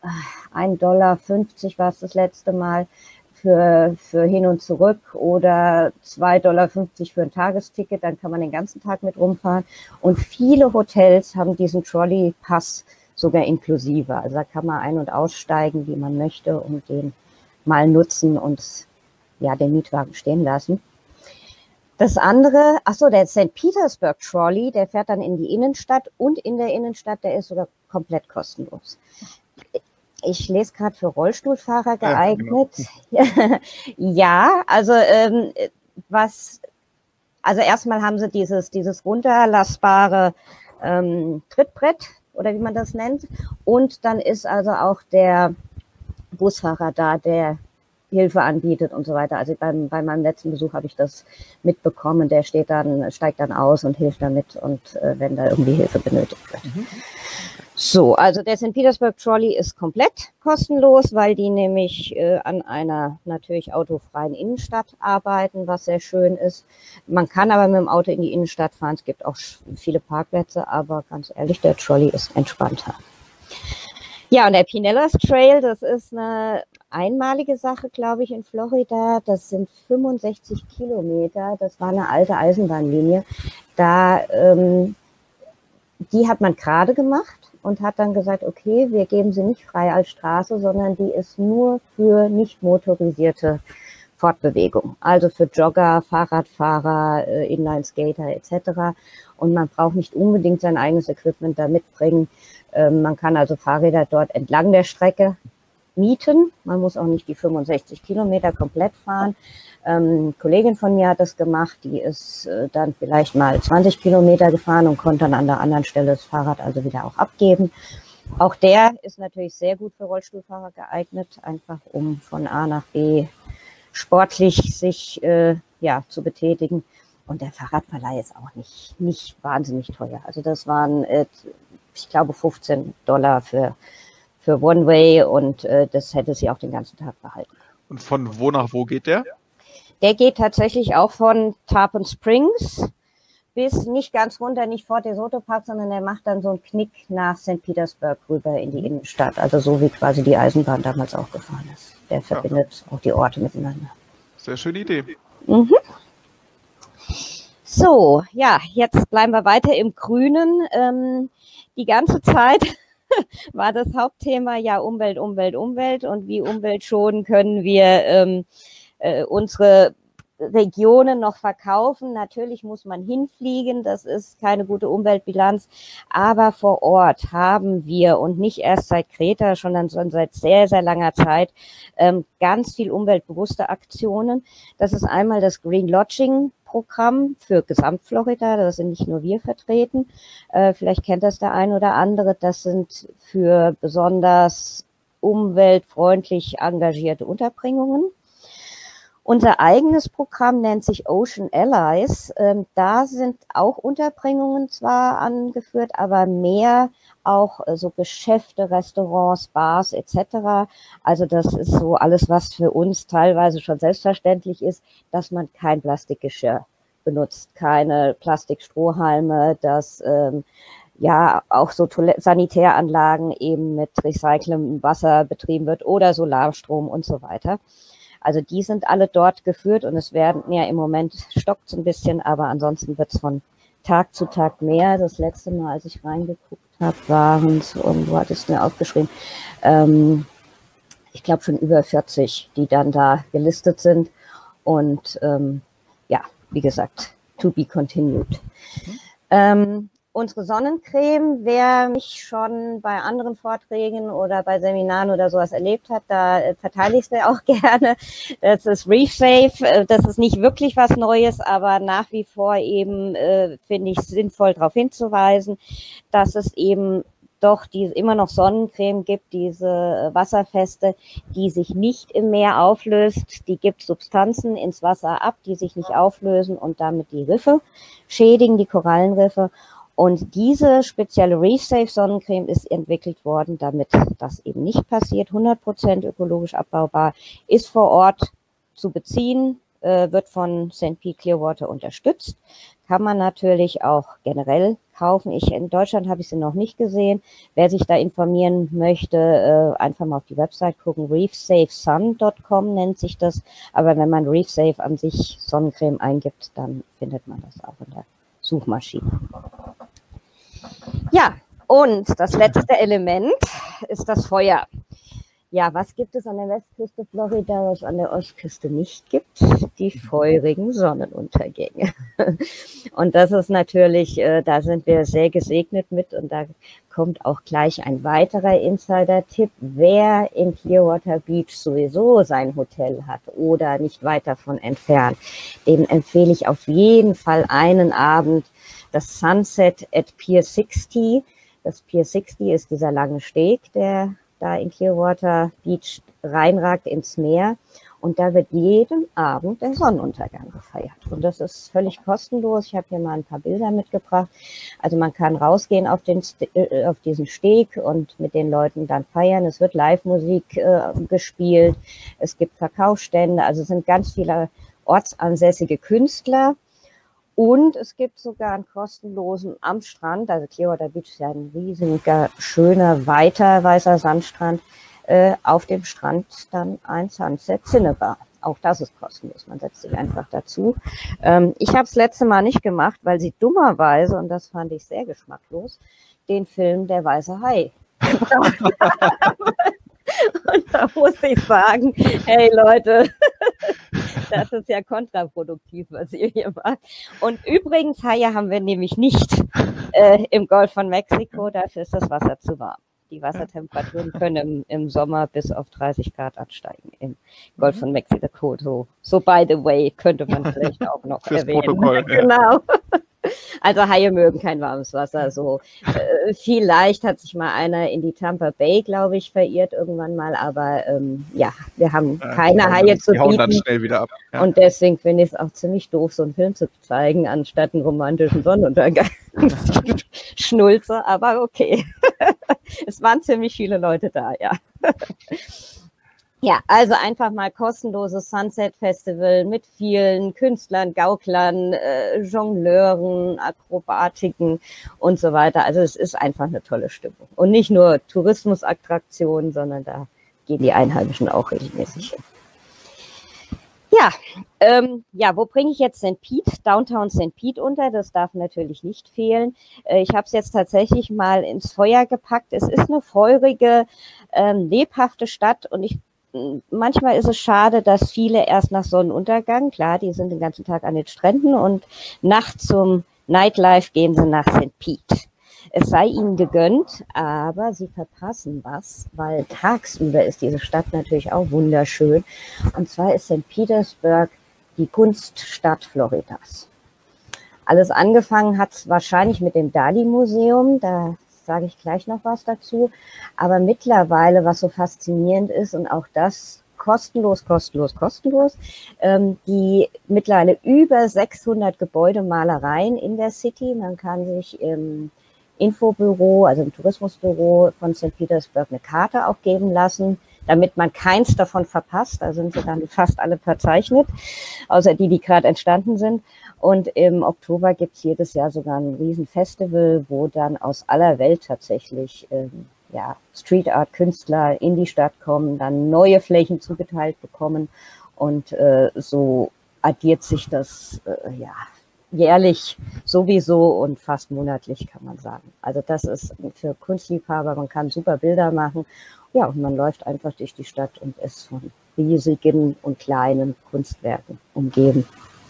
$1,50 war es das letzte Mal für hin und zurück oder $2,50 für ein Tagesticket, dann kann man den ganzen Tag mit rumfahren. Und viele Hotels haben diesen Trolley-Pass sogar inklusive. Also da kann man ein- und aussteigen, wie man möchte und den mal nutzen und ja, den Mietwagen stehen lassen. Das andere, der St. Petersburg Trolley, der fährt dann in die Innenstadt und in der Innenstadt, der ist sogar komplett kostenlos. Ich lese gerade für Rollstuhlfahrer geeignet. Ja, genau. Ja, also erstmal haben sie dieses runterlassbare Trittbrett oder wie man das nennt. Und dann ist also auch der Busfahrer da, der Hilfe anbietet und so weiter. Also bei meinem letzten Besuch habe ich das mitbekommen. Der steigt dann aus und hilft damit und wenn da irgendwie Hilfe benötigt wird. Mhm. So, also der St. Petersburg Trolley ist komplett kostenlos, weil die nämlich an einer natürlich autofreien Innenstadt arbeiten, was sehr schön ist. Man kann aber mit dem Auto in die Innenstadt fahren. Es gibt auch viele Parkplätze, aber ganz ehrlich, der Trolley ist entspannter. Ja, und der Pinellas Trail, das ist eine einmalige Sache, glaube ich, in Florida. Das sind 65 Kilometer. Das war eine alte Eisenbahnlinie. Die hat man gerade gemacht und hat dann gesagt, okay, wir geben sie nicht frei als Straße, sondern die ist nur für nicht motorisierte Fortbewegung. Also für Jogger, Fahrradfahrer, Inlineskater etc. Und man braucht nicht unbedingt sein eigenes Equipment da mitbringen. Man kann also Fahrräder dort entlang der Strecke mieten. Man muss auch nicht die 65 Kilometer komplett fahren. Kollegin von mir hat das gemacht, die ist dann vielleicht mal 20 Kilometer gefahren und konnte dann an der anderen Stelle das Fahrrad also wieder auch abgeben. Auch der ist natürlich sehr gut für Rollstuhlfahrer geeignet, einfach um von A nach B sportlich sich zu betätigen. Und der Fahrradverleih ist auch nicht wahnsinnig teuer. Also das waren, ich glaube, $15 für One-Way und das hätte sie auch den ganzen Tag behalten. Und von wo nach wo geht der? Der geht tatsächlich auch von Tarpon Springs bis nicht ganz runter, nicht Fort DeSoto Park, sondern der macht dann so einen Knick nach St. Petersburg rüber in die Innenstadt. Also so wie quasi die Eisenbahn damals auch gefahren ist. Der verbindet auch die Orte miteinander. Sehr schöne Idee. Mhm. So, ja, jetzt bleiben wir weiter im Grünen. Die ganze Zeit war das Hauptthema ja Umwelt und wie umweltschonend können wir unsere Regionen noch verkaufen. Natürlich muss man hinfliegen, das ist keine gute Umweltbilanz, aber vor Ort haben wir und nicht erst seit Kreta, sondern schon seit sehr, sehr langer Zeit ganz viel umweltbewusste Aktionen. Das ist einmal das Green Lodging Programm für Gesamtflorida, da sind nicht nur wir vertreten, vielleicht kennt das der ein oder andere, das sind für besonders umweltfreundlich engagierte Unterbringungen. Unser eigenes Programm nennt sich Ocean Allies. Da sind auch Unterbringungen zwar angeführt, aber mehr auch so Geschäfte, Restaurants, Bars etc. Also das ist so alles, was für uns teilweise schon selbstverständlich ist, dass man kein Plastikgeschirr benutzt, keine Plastikstrohhalme, dass ja auch so Sanitäranlagen eben mit recyceltem Wasser betrieben wird oder Solarstrom und so weiter. Also die sind alle dort geführt und es werden ja im Moment stockt es ein bisschen, aber ansonsten wird es von Tag zu Tag mehr. Das letzte Mal, als ich reingeguckt habe, waren es, und wo hatte ich es mir aufgeschrieben, ich glaube schon über 40, die dann da gelistet sind. Und ja, wie gesagt, to be continued. Unsere Sonnencreme, wer mich schon bei anderen Vorträgen oder bei Seminaren oder sowas erlebt hat, da verteile ich sie auch gerne. Das ist Reef Safe. Das ist nicht wirklich was Neues, aber nach wie vor eben finde ich sinnvoll darauf hinzuweisen, dass es eben doch immer noch Sonnencreme gibt, diese wasserfeste, die sich nicht im Meer auflöst. Die gibt Substanzen ins Wasser ab, die sich nicht auflösen und damit die Riffe schädigen, die Korallenriffe. Und diese spezielle Reef Safe Sonnencreme ist entwickelt worden, damit das eben nicht passiert. 100% ökologisch abbaubar, ist vor Ort zu beziehen, wird von St. Pete Clearwater unterstützt. Kann man natürlich auch generell kaufen. In Deutschland habe ich sie noch nicht gesehen. Wer sich da informieren möchte, einfach mal auf die Website gucken. reefsafesun.com nennt sich das. Aber wenn man Reef Safe an sich Sonnencreme eingibt, dann findet man das auch in der Suchmaschine. Ja, und das letzte Element ist das Feuer. Ja, was gibt es an der Westküste Florida, was an der Ostküste nicht gibt? Die feurigen Sonnenuntergänge. Und das ist natürlich, da sind wir sehr gesegnet mit, und da kommt auch gleich ein weiterer Insider-Tipp. Wer in Clearwater Beach sowieso sein Hotel hat oder nicht weit davon entfernt, dem empfehle ich auf jeden Fall einen Abend das Sunset at Pier 60. Das Pier 60 ist dieser lange Steg, der da in Clearwater Beach reinragt ins Meer. Und da wird jeden Abend der Sonnenuntergang gefeiert. Und das ist völlig kostenlos. Ich habe hier mal ein paar Bilder mitgebracht. Also man kann rausgehen auf diesen Steg und mit den Leuten dann feiern. Es wird Live-Musik gespielt. Es gibt Verkaufsstände. Also es sind ganz viele ortsansässige Künstler. Und es gibt sogar einen kostenlosen am Strand, also Clearwater Beach ist ja ein riesiger, schöner, weiter weißer Sandstrand, auf dem Strand dann ein Sunset Cinebar. Auch das ist kostenlos, man setzt sich einfach dazu. Ich habe es letzte Mal nicht gemacht, weil sie dummerweise, und das fand ich sehr geschmacklos, den Film Der weiße Hai und da muss ich sagen, hey Leute, das ist ja kontraproduktiv, was ihr hier macht. Und übrigens, Haie haben wir nämlich nicht im Golf von Mexiko, dafür ist das Wasser zu warm. Die Wassertemperaturen können im Sommer bis auf 30 Grad ansteigen im Golf von Mexiko. So by the way, könnte man vielleicht auch noch Fürs erwähnen. Protokoll, ja. Genau. Also Haie mögen kein warmes Wasser. So vielleicht hat sich mal einer in die Tampa Bay, glaube ich, verirrt irgendwann mal. Aber ja, wir haben keine Haie zu bieten. Die hauen dann schnell wieder ab. Ja. Und deswegen finde ich es auch ziemlich doof, so einen Film zu zeigen, anstatt einen romantischen Sonnenuntergang. Schnulze, aber okay. Es waren ziemlich viele Leute da, ja. Ja, also einfach mal kostenloses Sunset Festival mit vielen Künstlern, Gauklern, Jongleuren, Akrobatiken und so weiter. Also es ist einfach eine tolle Stimmung. Und nicht nur Tourismusattraktionen, sondern da gehen die Einheimischen auch regelmäßig hin. Ja, wo bringe ich jetzt St. Pete, Downtown St. Pete unter? Das darf natürlich nicht fehlen. Ich habe es jetzt tatsächlich mal ins Feuer gepackt. Es ist eine feurige, lebhafte Stadt und manchmal ist es schade, dass viele erst nach Sonnenuntergang, klar, die sind den ganzen Tag an den Stränden und nachts zum Nightlife gehen sie nach St. Pete. Es sei ihnen gegönnt, aber sie verpassen was, weil tagsüber ist diese Stadt natürlich auch wunderschön. Und zwar ist St. Petersburg die Kunststadt Floridas. Alles angefangen hat es wahrscheinlich mit dem Dali-Museum, da sage ich gleich noch was dazu. Aber mittlerweile, was so faszinierend ist, und auch das kostenlos, die mittlerweile über 600 Gebäudemalereien in der City. Man kann sich im Infobüro, also im Tourismusbüro von St. Petersburg eine Karte auch geben lassen, damit man keins davon verpasst. Da sind sie dann fast alle verzeichnet, außer die gerade entstanden sind. Und im Oktober gibt's jedes Jahr sogar ein Riesenfestival, wo dann aus aller Welt tatsächlich Street Art Künstler in die Stadt kommen, dann neue Flächen zugeteilt bekommen und so addiert sich das jährlich sowieso und fast monatlich, kann man sagen. Also das ist für Kunstliebhaber, man kann super Bilder machen. Ja, und man läuft einfach durch die Stadt und ist von riesigen und kleinen Kunstwerken umgeben.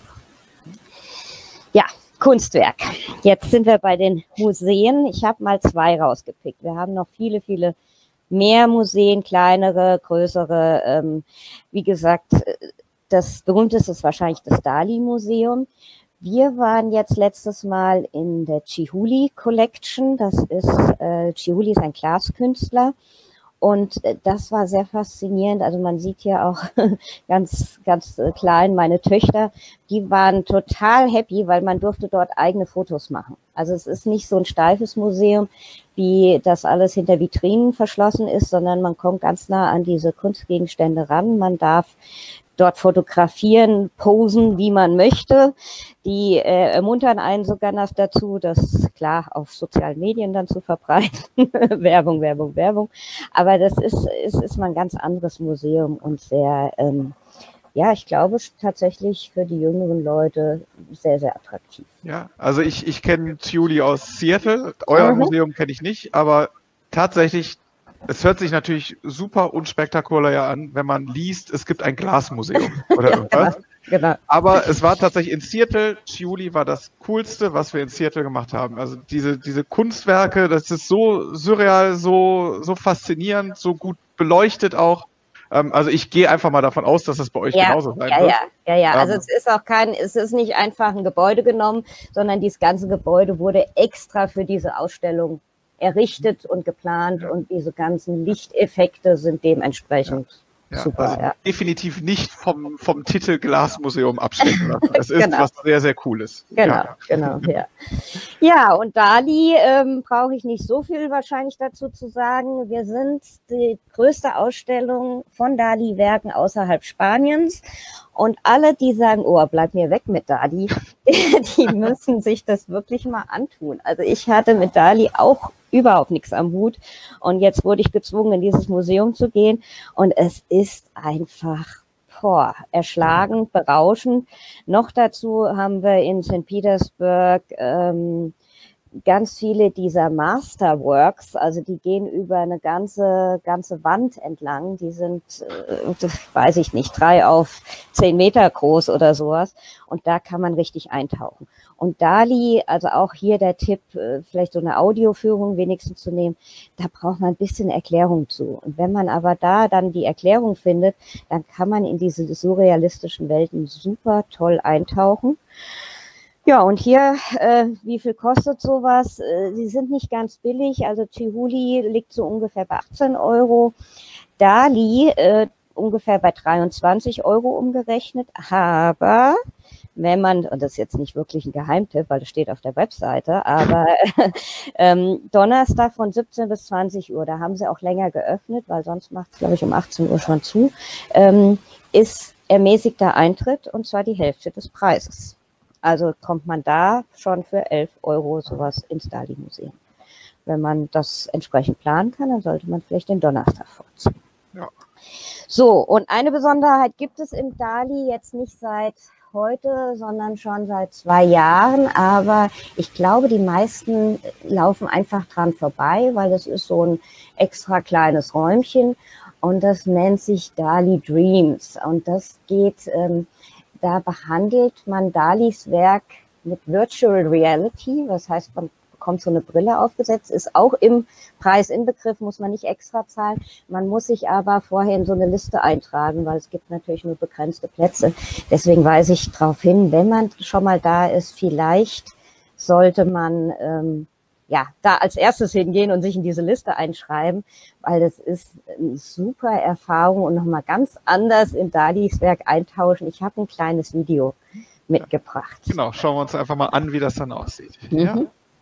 Ja, Kunstwerk. Jetzt sind wir bei den Museen. Ich habe mal 2 rausgepickt. Wir haben noch viele, viele mehr Museen, kleinere, größere. Wie gesagt, das berühmteste ist wahrscheinlich das Dali-Museum. Wir waren jetzt letztes Mal in der Chihuly Collection. Chihuly ist ein Glaskünstler. Und das war sehr faszinierend. Also man sieht hier auch ganz, ganz klein meine Töchter, die waren total happy, weil man durfte dort eigene Fotos machen. Also es ist nicht so ein steifes Museum, wie das alles hinter Vitrinen verschlossen ist, sondern man kommt ganz nah an diese Kunstgegenstände ran. Man darf dort fotografieren, posen, wie man möchte. Die ermuntern einen sogar noch dazu, das klar auf sozialen Medien dann zu verbreiten. Werbung, Werbung, Werbung. Aber das ist mal ein ganz anderes Museum und sehr, ich glaube tatsächlich für die jüngeren Leute sehr, sehr attraktiv. Ja, also ich kenne Chihuly aus Seattle. Euer Museum kenne ich nicht, aber tatsächlich, es hört sich natürlich super unspektakulär an, wenn man liest, es gibt ein Glasmuseum oder irgendwas. Genau. Aber es war tatsächlich in Seattle, Chihuly war das Coolste, was wir in Seattle gemacht haben. Also diese Kunstwerke, das ist so surreal, so faszinierend, so gut beleuchtet auch. Also ich gehe einfach mal davon aus, dass das bei euch genauso sein wird. Ja. Also es ist nicht einfach ein Gebäude genommen, sondern dieses ganze Gebäude wurde extra für diese Ausstellung errichtet und geplant und diese ganzen Lichteffekte sind dementsprechend super. Also definitiv nicht vom Titel Glasmuseum abschrecken lassen. Es ist was sehr, sehr Cooles. Genau. Ja, und Dali brauche ich nicht so viel wahrscheinlich dazu zu sagen. Wir sind die größte Ausstellung von Dali-Werken außerhalb Spaniens. Und alle, die sagen, oh, bleib mir weg mit Dali, die müssen sich das wirklich mal antun. Also ich hatte mit Dali auch überhaupt nichts am Hut. Und jetzt wurde ich gezwungen, in dieses Museum zu gehen. Und es ist einfach erschlagend, berauschend. Noch dazu haben wir in St. Petersburg ganz viele dieser Masterworks, also die gehen über eine ganze Wand entlang, die sind, weiß ich nicht, 3 auf 10 Meter groß oder sowas und da kann man richtig eintauchen. Und Dali, also auch hier der Tipp, vielleicht so eine Audioführung wenigstens zu nehmen, da braucht man ein bisschen Erklärung zu. Und wenn man aber da dann die Erklärung findet, dann kann man in diese surrealistischen Welten super toll eintauchen. Ja, und hier, wie viel kostet sowas? Sie sind nicht ganz billig, also Chihuly liegt so ungefähr bei 18 €, Dali ungefähr bei 23 € umgerechnet, aber wenn man, und das ist jetzt nicht wirklich ein Geheimtipp, weil das steht auf der Webseite, aber Donnerstag von 17 bis 20 Uhr, da haben sie auch länger geöffnet, weil sonst macht es, glaube ich, um 18 Uhr schon zu, ist ermäßigter Eintritt und zwar die Hälfte des Preises. Also kommt man da schon für 11 € sowas ins Dali-Museum. Wenn man das entsprechend planen kann, dann sollte man vielleicht den Donnerstag vorziehen. Ja. So, und eine Besonderheit gibt es im Dali jetzt nicht seit heute, sondern schon seit 2 Jahren. Aber ich glaube, die meisten laufen einfach dran vorbei, weil das ist so ein extra kleines Räumchen und das nennt sich Dali Dreams. Und das geht... Da behandelt man Dalis Werk mit Virtual Reality, das heißt, man bekommt so eine Brille aufgesetzt, ist auch im Preis inbegriffen, muss man nicht extra zahlen. Man muss sich aber vorher in so eine Liste eintragen, weil es gibt natürlich nur begrenzte Plätze. Deswegen weise ich darauf hin, wenn man schon mal da ist, vielleicht sollte man ja, da als erstes hingehen und sich in diese Liste einschreiben, weil das ist eine super Erfahrung und nochmal ganz anders in Dalis Werk eintauschen. Ich habe ein kleines Video mitgebracht. Genau, schauen wir uns einfach mal an, wie das dann aussieht. Mhm. Ja?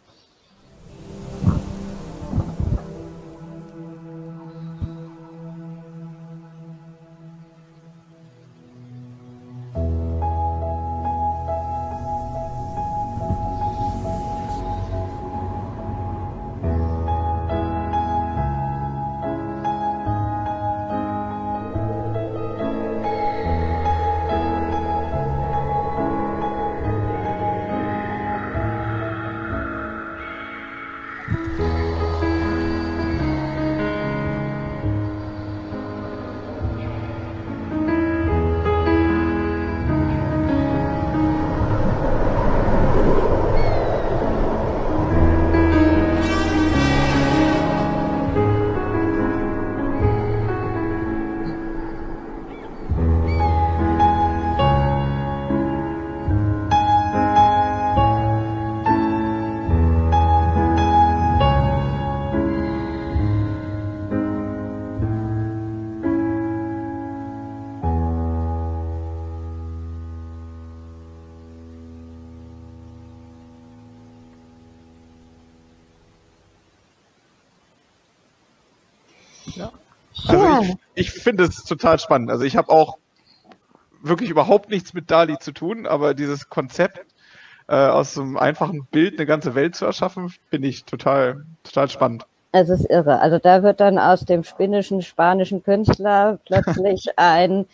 Ja. Also Ja. ich finde es total spannend. Also ich habe auch wirklich überhaupt nichts mit Dali zu tun, aber dieses Konzept, aus so einem einfachen Bild eine ganze Welt zu erschaffen, finde ich total spannend. Es ist irre. Also da wird dann aus dem spanischen Künstler plötzlich ein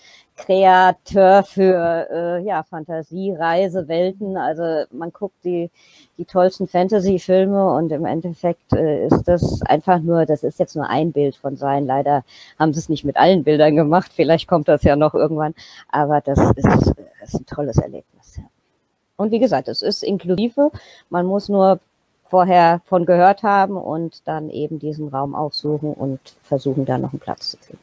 Kreateur für ja, Fantasie, Reise, Welten. Also man guckt die tollsten Fantasy-Filme und im Endeffekt ist das einfach nur, das ist jetzt nur ein Bild von sein. Leider haben sie es nicht mit allen Bildern gemacht. Vielleicht kommt das ja noch irgendwann. Aber das ist ein tolles Erlebnis. Ja. Und wie gesagt, es ist inklusive. Man muss nur vorher von gehört haben und dann eben diesen Raum aufsuchen und versuchen, da noch einen Platz zu kriegen.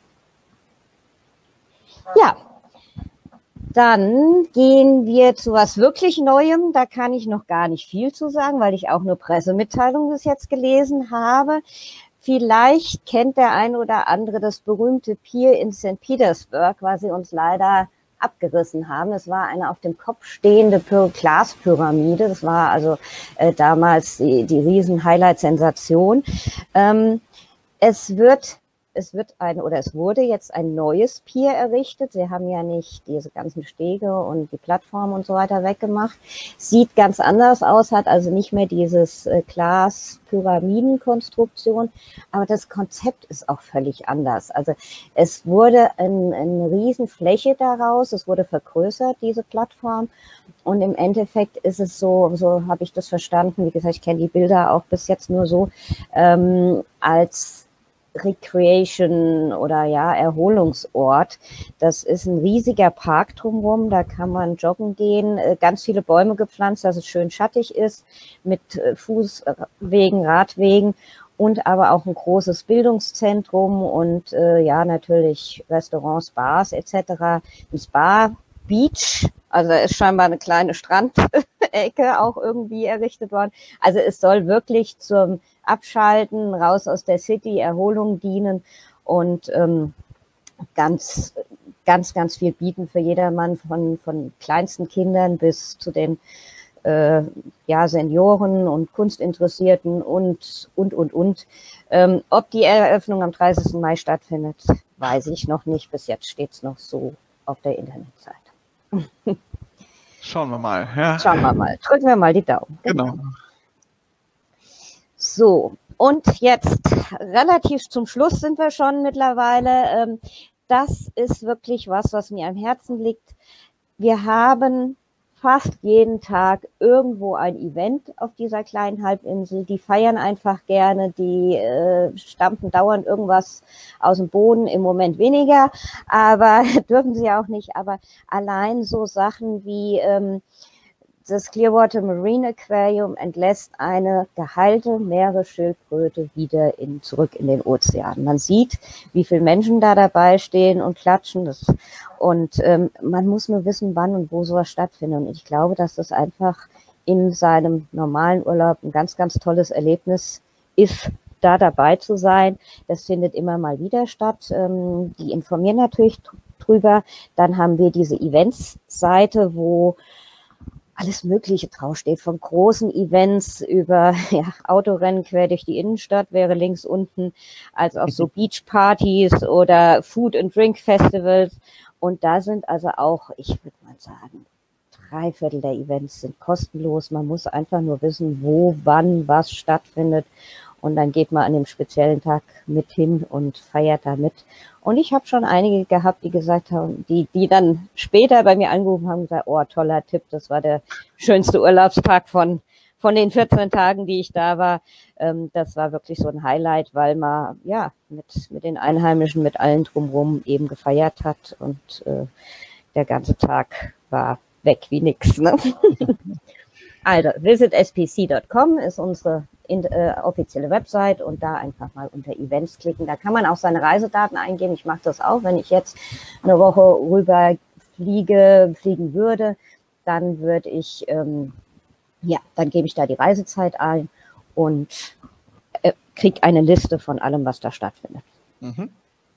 Ja, dann gehen wir zu was wirklich Neuem. Da kann ich noch gar nicht viel zu sagen, weil ich auch nur Pressemitteilungen bis jetzt gelesen habe. Vielleicht kennt der eine oder andere das berühmte Pier in St. Petersburg, was sie uns leider abgerissen haben. Es war eine auf dem Kopf stehende Glaspyramide. Das war also damals die Riesen-Highlight-Sensation. Es wurde jetzt ein neues Pier errichtet. Sie haben ja nicht diese ganzen Stege und die Plattform und so weiter weggemacht. Sieht ganz anders aus, hat also nicht mehr dieses Glas-Pyramidenkonstruktion, aber das Konzept ist auch völlig anders. Also es wurde eine Riesenfläche daraus, es wurde vergrößert, diese Plattform. Und im Endeffekt ist es so habe ich das verstanden, wie gesagt, ich kenne die Bilder auch bis jetzt nur so, als Recreation oder ja, Erholungsort. Das ist ein riesiger Park drumherum, da kann man joggen gehen, ganz viele Bäume gepflanzt, dass es schön schattig ist, mit Fußwegen, Radwegen und aber auch ein großes Bildungszentrum und ja, natürlich Restaurants, Bars etc. Ein Spa, Beach, also da ist scheinbar eine kleine Strandecke auch irgendwie errichtet worden. Also es soll wirklich zum Abschalten, raus aus der City, Erholung dienen und ganz viel bieten für jedermann, von kleinsten Kindern bis zu den ja, Senioren und Kunstinteressierten und. Ob die Eröffnung am 30. Mai stattfindet, weiß ich noch nicht. Bis jetzt steht es noch so auf der Internetseite. Schauen wir mal. Ja. Schauen wir mal. Drücken wir mal die Daumen. Genau. So, und jetzt relativ zum Schluss sind wir schon mittlerweile. Das ist wirklich was mir am Herzen liegt. Wir haben fast jeden Tag irgendwo ein Event auf dieser kleinen Halbinsel. Die feiern einfach gerne, die stampfen dauernd irgendwas aus dem Boden, im Moment weniger, aber dürfen sie auch nicht. Aber allein so Sachen wie das Clearwater Marine Aquarium entlässt eine geheilte Meeresschildkröte wieder zurück in den Ozean. Man sieht, wie viele Menschen da dabei stehen und klatschen. Und man muss nur wissen, wann und wo sowas stattfindet. Und ich glaube, dass das einfach in seinem normalen Urlaub ein ganz, ganz tolles Erlebnis ist, da dabei zu sein. Das findet immer mal wieder statt. Die informieren natürlich drüber. Dann haben wir diese Events-Seite, wo alles Mögliche draufsteht, von großen Events über Autorennen quer durch die Innenstadt, wäre links unten, als auch so Beachpartys oder Food and Drink Festivals. Und da sind also auch, ich würde mal sagen, 3/4 der Events sind kostenlos. Man muss einfach nur wissen, wo, wann, was stattfindet. Und dann geht man an dem speziellen Tag mit hin und feiert da mit. Und ich habe schon einige gehabt, die gesagt haben, die dann später bei mir angerufen haben und gesagt, oh, toller Tipp, das war der schönste Urlaubstag von den 14 Tagen, die ich da war. Das war wirklich so ein Highlight, weil man ja mit den Einheimischen, mit allen drumherum eben gefeiert hat. Und der ganze Tag war weg wie nix. Ne? Also, visitspc.com ist unsere offizielle Website und da einfach mal unter Events klicken. Da kann man auch seine Reisedaten eingeben. Ich mache das auch. Wenn ich jetzt eine Woche rüber fliegen würde, dann würde ich, dann gebe ich da die Reisezeit ein und kriege eine Liste von allem, was da stattfindet. Mhm.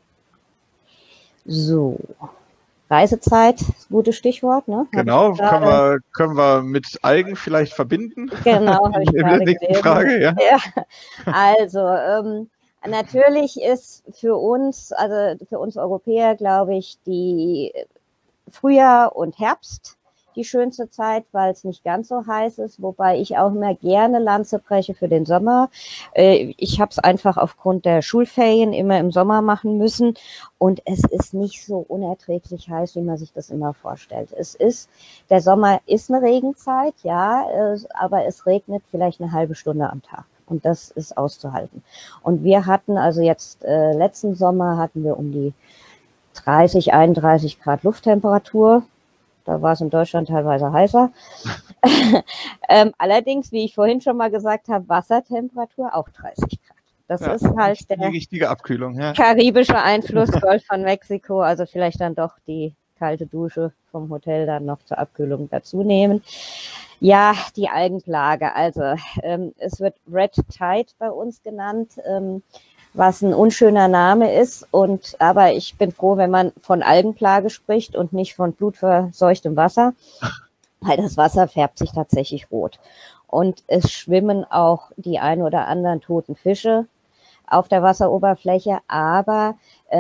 So. Reisezeit, gutes Stichwort, ne? Genau, können wir mit Algen vielleicht verbinden? Genau, habe ich gerade nächsten Frage, ja. Also, natürlich ist für uns Europäer, glaube ich, die Frühjahr und Herbst die schönste Zeit, weil es nicht ganz so heiß ist, wobei ich auch immer gerne Lanze breche für den Sommer. Ich habe es einfach aufgrund der Schulferien immer im Sommer machen müssen und es ist nicht so unerträglich heiß, wie man sich das immer vorstellt. Der Sommer ist eine Regenzeit, ja, aber es regnet vielleicht eine halbe Stunde am Tag. Und das ist auszuhalten. Und wir hatten also jetzt, letzten Sommer hatten wir um die 30, 31 Grad Lufttemperatur. Da war es in Deutschland teilweise heißer. Allerdings, wie ich vorhin schon mal gesagt habe, Wassertemperatur auch 30 Grad. Das ist halt der richtige Abkühlung, ja. Karibische Einfluss, Golf von Mexiko. Also vielleicht dann doch die kalte Dusche vom Hotel dann noch zur Abkühlung dazu nehmen. Ja, die Algenplage. Also es wird Red Tide bei uns genannt. Was ein unschöner Name ist. Aber ich bin froh, wenn man von Algenplage spricht und nicht von blutverseuchtem Wasser, weil das Wasser färbt sich tatsächlich rot. Und es schwimmen auch die ein oder anderen toten Fische auf der Wasseroberfläche, aber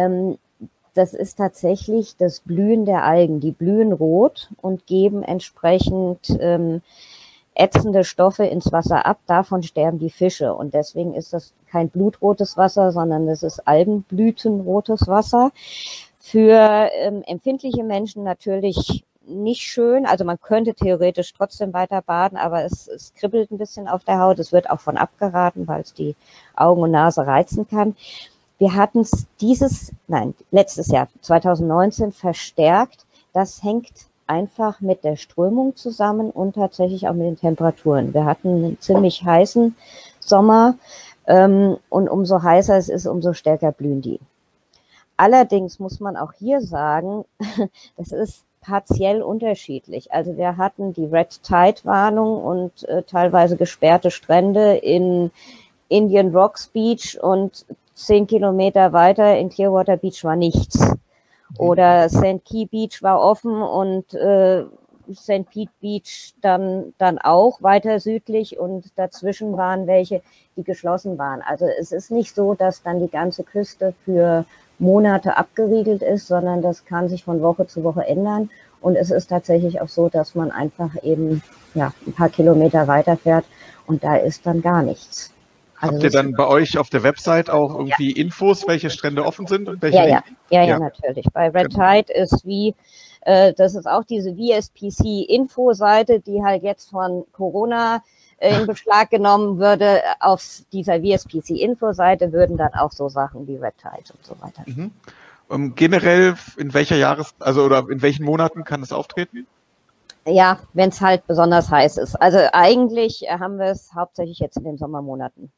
das ist tatsächlich das Blühen der Algen. Die blühen rot und geben entsprechend ätzende Stoffe ins Wasser ab, davon sterben die Fische und deswegen ist das kein blutrotes Wasser, sondern das ist algenblütenrotes Wasser. Für empfindliche Menschen natürlich nicht schön, also man könnte theoretisch trotzdem weiter baden, aber es kribbelt ein bisschen auf der Haut, es wird auch von abgeraten, weil es die Augen und Nase reizen kann. Wir hatten es letztes Jahr, 2019, verstärkt, das hängt einfach mit der Strömung zusammen und tatsächlich auch mit den Temperaturen. Wir hatten einen ziemlich heißen Sommer und umso heißer es ist, umso stärker blühen die. Allerdings muss man auch hier sagen, das ist partiell unterschiedlich. Also wir hatten die Red Tide Warnung und teilweise gesperrte Strände in Indian Rocks Beach und 10 Kilometer weiter in Clearwater Beach war nichts. Oder St. Key Beach war offen und St. Pete Beach dann auch weiter südlich und dazwischen waren welche, die geschlossen waren. Also es ist nicht so, dass dann die ganze Küste für Monate abgeriegelt ist, sondern das kann sich von Woche zu Woche ändern. Und es ist tatsächlich auch so, dass man einfach eben ein paar Kilometer weiterfährt und da ist dann gar nichts. Also habt ihr dann bei euch auf der Website auch irgendwie Infos, welche Strände offen sind? Und welche ja, natürlich. Bei Red Tide ist das ist auch diese VSPC-Info-Seite, die halt jetzt von Corona in Beschlag genommen würde. Auf dieser VSPC-Info-Seite würden dann auch so Sachen wie Red Tide und so weiter. Mhm. Generell in welcher oder in welchen Monaten kann es auftreten? Ja, wenn es halt besonders heiß ist. Also eigentlich haben wir es hauptsächlich jetzt in den Sommermonaten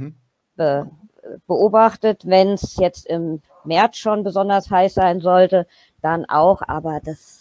beobachtet. Wenn es jetzt im März schon besonders heiß sein sollte, dann auch. Aber das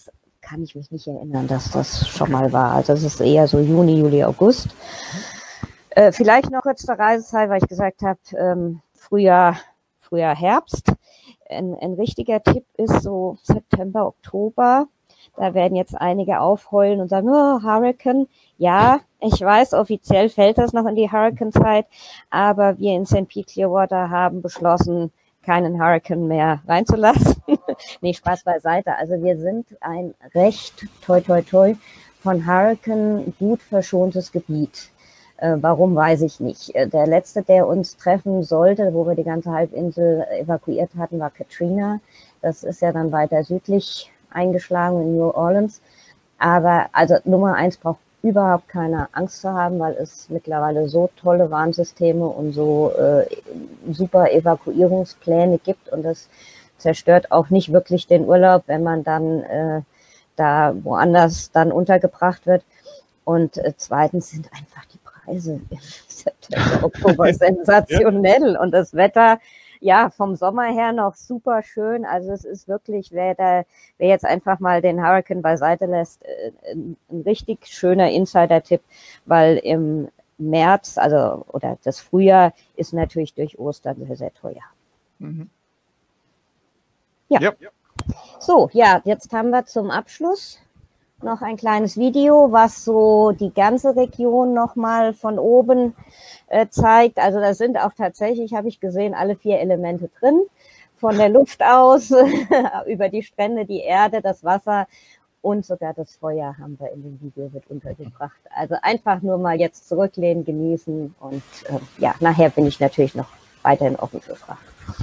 kann ich mich nicht erinnern, dass das schon mal war. Also es ist eher so Juni, Juli, August. Vielleicht noch kurz zur Reisezeit, weil ich gesagt habe, Frühjahr, Herbst. Ein richtiger Tipp ist so September, Oktober. Da werden jetzt einige aufheulen und sagen, oh, Hurricane. Ja, ich weiß, offiziell fällt das noch in die Hurricane-Zeit, aber wir in St. Pete Clearwater haben beschlossen, keinen Hurricane mehr reinzulassen. Nee, Spaß beiseite. Also wir sind ein recht, toi toi toi, von Hurricane gut verschontes Gebiet. Warum, weiß ich nicht. Der letzte, der uns treffen sollte, wo wir die ganze Halbinsel evakuiert hatten, war Katrina. Das ist ja dann weiter südlich eingeschlagen in New Orleans. Aber also Nummer 1 braucht überhaupt keine Angst zu haben, weil es mittlerweile so tolle Warnsysteme und so super Evakuierungspläne gibt. Und das zerstört auch nicht wirklich den Urlaub, wenn man dann da woanders dann untergebracht wird. Und zweitens sind einfach die Preise im September, Oktober sensationell und das Wetter, ja, vom Sommer her noch super schön. Also es ist wirklich, wer jetzt einfach mal den Hurricane beiseite lässt, ein richtig schöner Insider-Tipp, weil im März, also oder das Frühjahr ist natürlich durch Ostern sehr, sehr teuer. Mhm. Ja. So, ja, jetzt haben wir zum Abschluss noch ein kleines Video, was so die ganze Region nochmal von oben zeigt. Also da sind auch tatsächlich, habe ich gesehen, alle 4 Elemente drin. Von der Luft aus, über die Strände, die Erde, das Wasser und sogar das Feuer haben wir in dem Video mit untergebracht. Also einfach nur mal jetzt zurücklehnen, genießen und ja, nachher bin ich natürlich noch weiterhin offen für Fragen.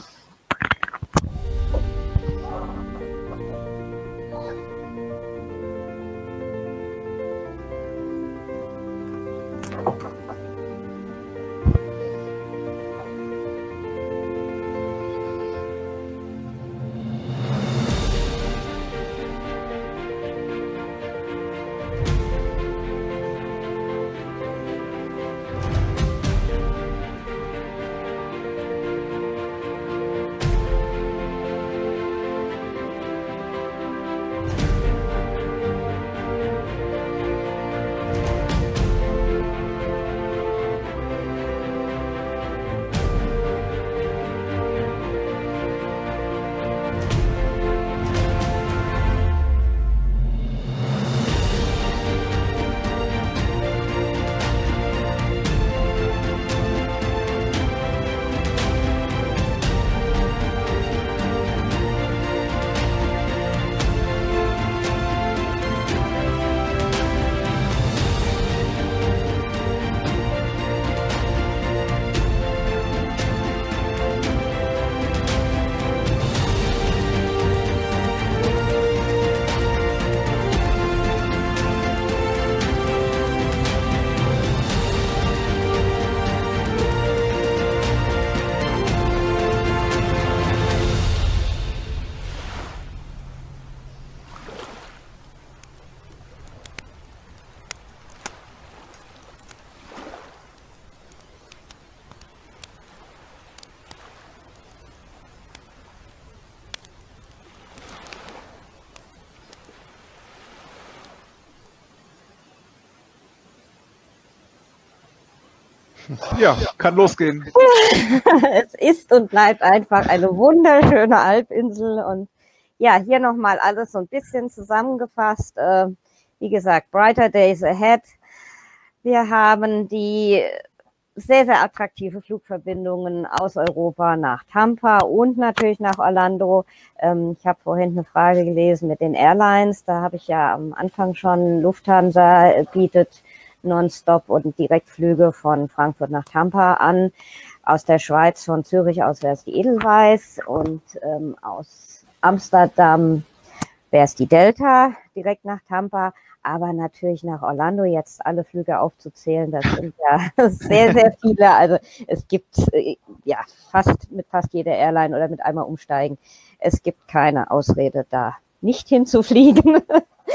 Ja, kann losgehen. Es ist und bleibt einfach eine wunderschöne Halbinsel und ja, hier nochmal alles so ein bisschen zusammengefasst. Wie gesagt, brighter days ahead. Wir haben die sehr, sehr attraktive Flugverbindungen aus Europa nach Tampa und natürlich nach Orlando. Ich habe vorhin eine Frage gelesen mit den Airlines. Da habe ich ja am Anfang schon, Lufthansa bietet Nonstop und Direktflüge von Frankfurt nach Tampa an. Aus der Schweiz, von Zürich aus wäre es die Edelweiss und aus Amsterdam wäre es die Delta direkt nach Tampa. Aber natürlich nach Orlando jetzt alle Flüge aufzuzählen, das sind ja sehr, sehr viele. Also es gibt ja mit fast jeder Airline oder mit einmal umsteigen. Es gibt keine Ausrede, da nicht hinzufliegen.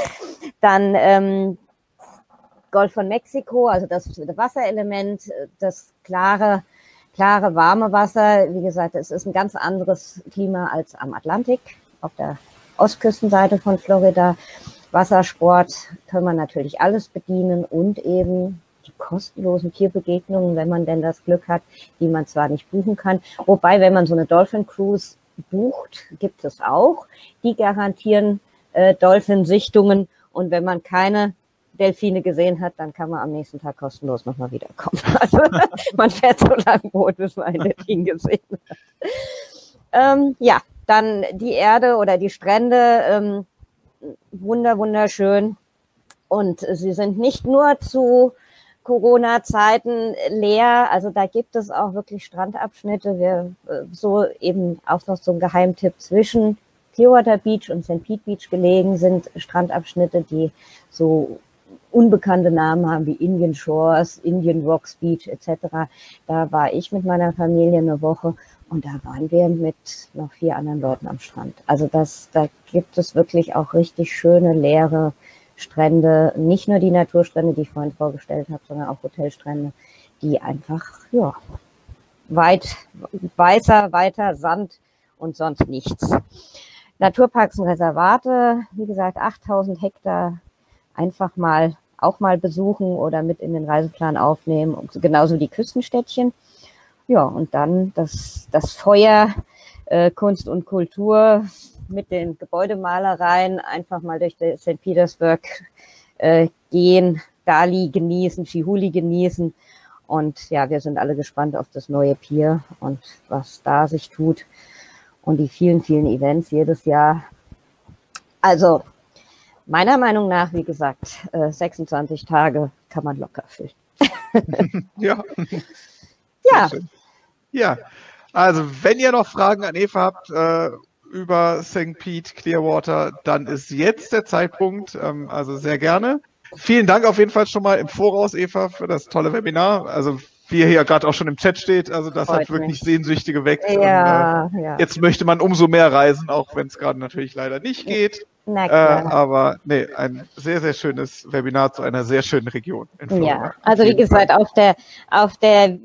Dann Golf von Mexiko, also das Wasserelement, das klare, warme Wasser. Wie gesagt, es ist ein ganz anderes Klima als am Atlantik, auf der Ostküstenseite von Florida. Wassersport kann man natürlich alles bedienen und eben die kostenlosen Tierbegegnungen, wenn man denn das Glück hat, die man zwar nicht buchen kann. Wobei, wenn man so eine Dolphin Cruise bucht, gibt es auch. Die garantieren Dolphinsichtungen. Und wenn man keine Delfine gesehen hat, dann kann man am nächsten Tag kostenlos nochmal wiederkommen. Also man fährt so lange Boot, bis man einen Delfin gesehen hat. Ja, dann die Erde oder die Strände, wunderschön. Und sie sind nicht nur zu Corona-Zeiten leer, also da gibt es auch wirklich Strandabschnitte, so eben auch noch so ein Geheimtipp zwischen Clearwater Beach und St. Pete Beach gelegen sind Strandabschnitte, die so unbekannte Namen haben wie Indian Shores, Indian Rocks Beach etc. Da war ich mit meiner Familie eine Woche und da waren wir mit noch 4 anderen Leuten am Strand. Also da gibt es wirklich auch richtig schöne, leere Strände, nicht nur die Naturstrände, die ich vorhin vorgestellt habe, sondern auch Hotelstrände, die einfach, ja, weiter Sand und sonst nichts. Naturparks und Reservate, wie gesagt, 8000 Hektar einfach auch mal besuchen oder mit in den Reiseplan aufnehmen, und genauso die Küstenstädtchen. Ja, und dann das Feuer, Kunst und Kultur mit den Gebäudemalereien, einfach mal durch St. Petersburg gehen, Dali genießen, Chihuly genießen. Und ja, wir sind alle gespannt auf das neue Pier und was da sich tut. Und die vielen Events jedes Jahr. Also meiner Meinung nach, wie gesagt, 26 Tage kann man locker füllen. Ja. Ja. Ja, also wenn ihr noch Fragen an Eva habt über St. Pete, Clearwater, dann ist jetzt der Zeitpunkt, also sehr gerne. Vielen Dank auf jeden Fall schon mal im Voraus, Eva, für das tolle Webinar. Also wie hier gerade auch schon im Chat steht, also das hat wirklich Sehnsüchte geweckt. Ja, und, ja. Jetzt möchte man umso mehr reisen, auch wenn es gerade natürlich leider nicht geht. Na klar. Aber nee, ein sehr, sehr schönes Webinar zu einer sehr schönen Region in Florida. Ja, also wie gesagt, auf der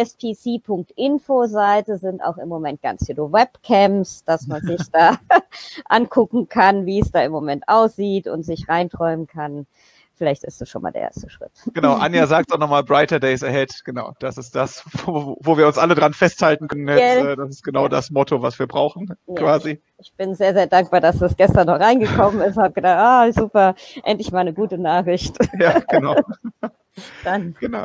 vspc.info-Seite sind auch im Moment ganz viele Webcams, dass man sich da angucken kann, wie es da im Moment aussieht und sich reinträumen kann. Vielleicht ist das schon mal der erste Schritt. Genau, Anja sagt auch nochmal Brighter Days Ahead. Genau, das ist das, wo wir uns alle dran festhalten können. Jetzt, das ist genau das Motto, was wir brauchen, quasi. Ich bin sehr, sehr dankbar, dass das gestern noch reingekommen ist. Habe gedacht, super, endlich mal eine gute Nachricht. Ja, genau. Dann. Genau.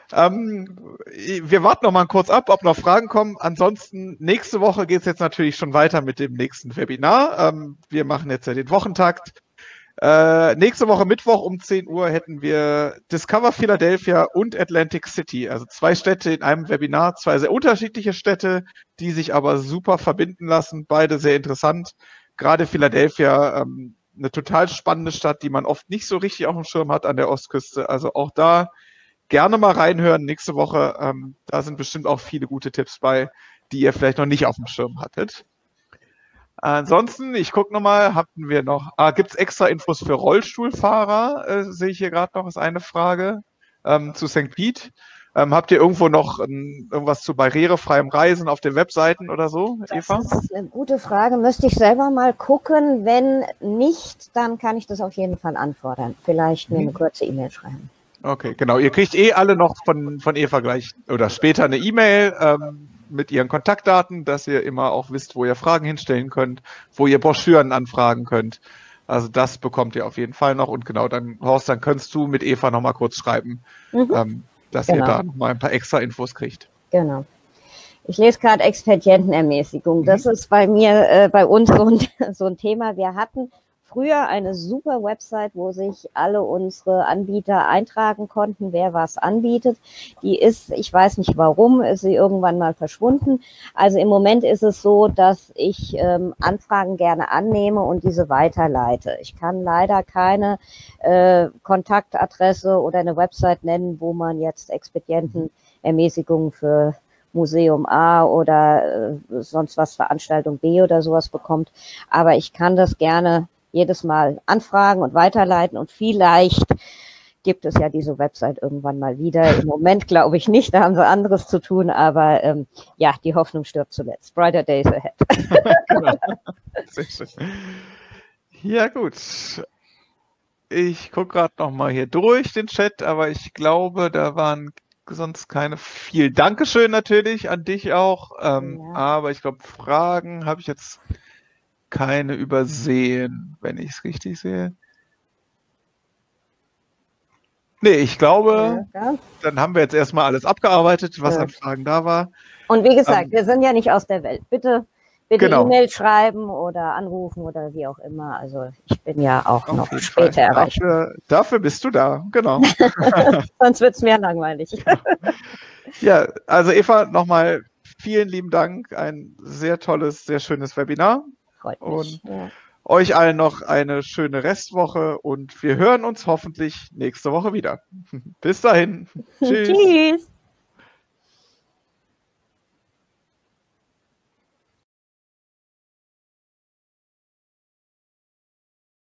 Wir warten noch mal kurz ab, ob noch Fragen kommen. Ansonsten, nächste Woche geht es jetzt natürlich schon weiter mit dem nächsten Webinar. Wir machen jetzt ja den Wochentakt. Nächste Woche Mittwoch um 10 Uhr hätten wir Discover Philadelphia und Atlantic City, also 2 Städte in einem Webinar, 2 sehr unterschiedliche Städte, die sich aber super verbinden lassen, beide sehr interessant. Gerade Philadelphia, eine total spannende Stadt, die man oft nicht so richtig auf dem Schirm hat an der Ostküste. Also auch da gerne mal reinhören nächste Woche. Da sind bestimmt auch viele gute Tipps bei, die ihr vielleicht noch nicht auf dem Schirm hattet. Ansonsten, ich gucke nochmal, hatten wir noch, gibt es extra Infos für Rollstuhlfahrer, sehe ich hier gerade noch, ist eine Frage, zu St. Pete. Habt ihr irgendwo noch irgendwas zu barrierefreiem Reisen auf den Webseiten oder so, Eva? Das ist eine gute Frage, müsste ich selber mal gucken. Wenn nicht, dann kann ich das auf jeden Fall anfordern. Vielleicht mir eine kurze E-Mail schreiben. Okay, genau. Ihr kriegt alle noch von Eva gleich oder später eine E-Mail mit ihren Kontaktdaten, dass ihr immer auch wisst, wo ihr Fragen hinstellen könnt, wo ihr Broschüren anfragen könnt. Also das bekommt ihr auf jeden Fall noch. Und genau, dann Horst, dann kannst du mit Eva noch mal kurz schreiben, dass ihr da noch mal ein paar extra Infos kriegt. Genau. Ich lese gerade Expedientenermäßigung. Das ist bei mir, bei uns so ein Thema. Wir hatten früher eine super Website, wo sich alle unsere Anbieter eintragen konnten, wer was anbietet. Die ist, ich weiß nicht warum, ist sie irgendwann mal verschwunden. Also im Moment ist es so, dass ich Anfragen gerne annehme und diese weiterleite. Ich kann leider keine Kontaktadresse oder eine Website nennen, wo man jetzt Expedientenermäßigungen für Museum A oder sonst was, Veranstaltung B oder sowas bekommt. Aber ich kann das gerne jedes Mal anfragen und weiterleiten und vielleicht gibt es ja diese Website irgendwann mal wieder. Im Moment glaube ich nicht, da haben sie anderes zu tun, aber ja, die Hoffnung stirbt zuletzt. Brighter days ahead. Genau. Sehr schön. Ja, gut. Ich gucke gerade nochmal hier durch den Chat, aber ich glaube, da waren sonst keine viel. Dankeschön natürlich an dich auch. Aber ich glaube, Fragen habe ich jetzt keine übersehen, wenn ich es richtig sehe. Nee, ich glaube, dann haben wir jetzt erstmal alles abgearbeitet, was an Fragen da war. Und wie gesagt, wir sind ja nicht aus der Welt. Bitte Genau. E-Mail schreiben oder anrufen oder wie auch immer. Also ich bin ja auch noch später erreichbar. Dafür bist du da, genau. Sonst wird es mir langweilig. Ja, also Eva, nochmal vielen lieben Dank. Ein sehr tolles, sehr schönes Webinar. Freut mich. Und euch allen noch eine schöne Restwoche und wir hören uns hoffentlich nächste Woche wieder. Bis dahin. Tschüss. Tschüss.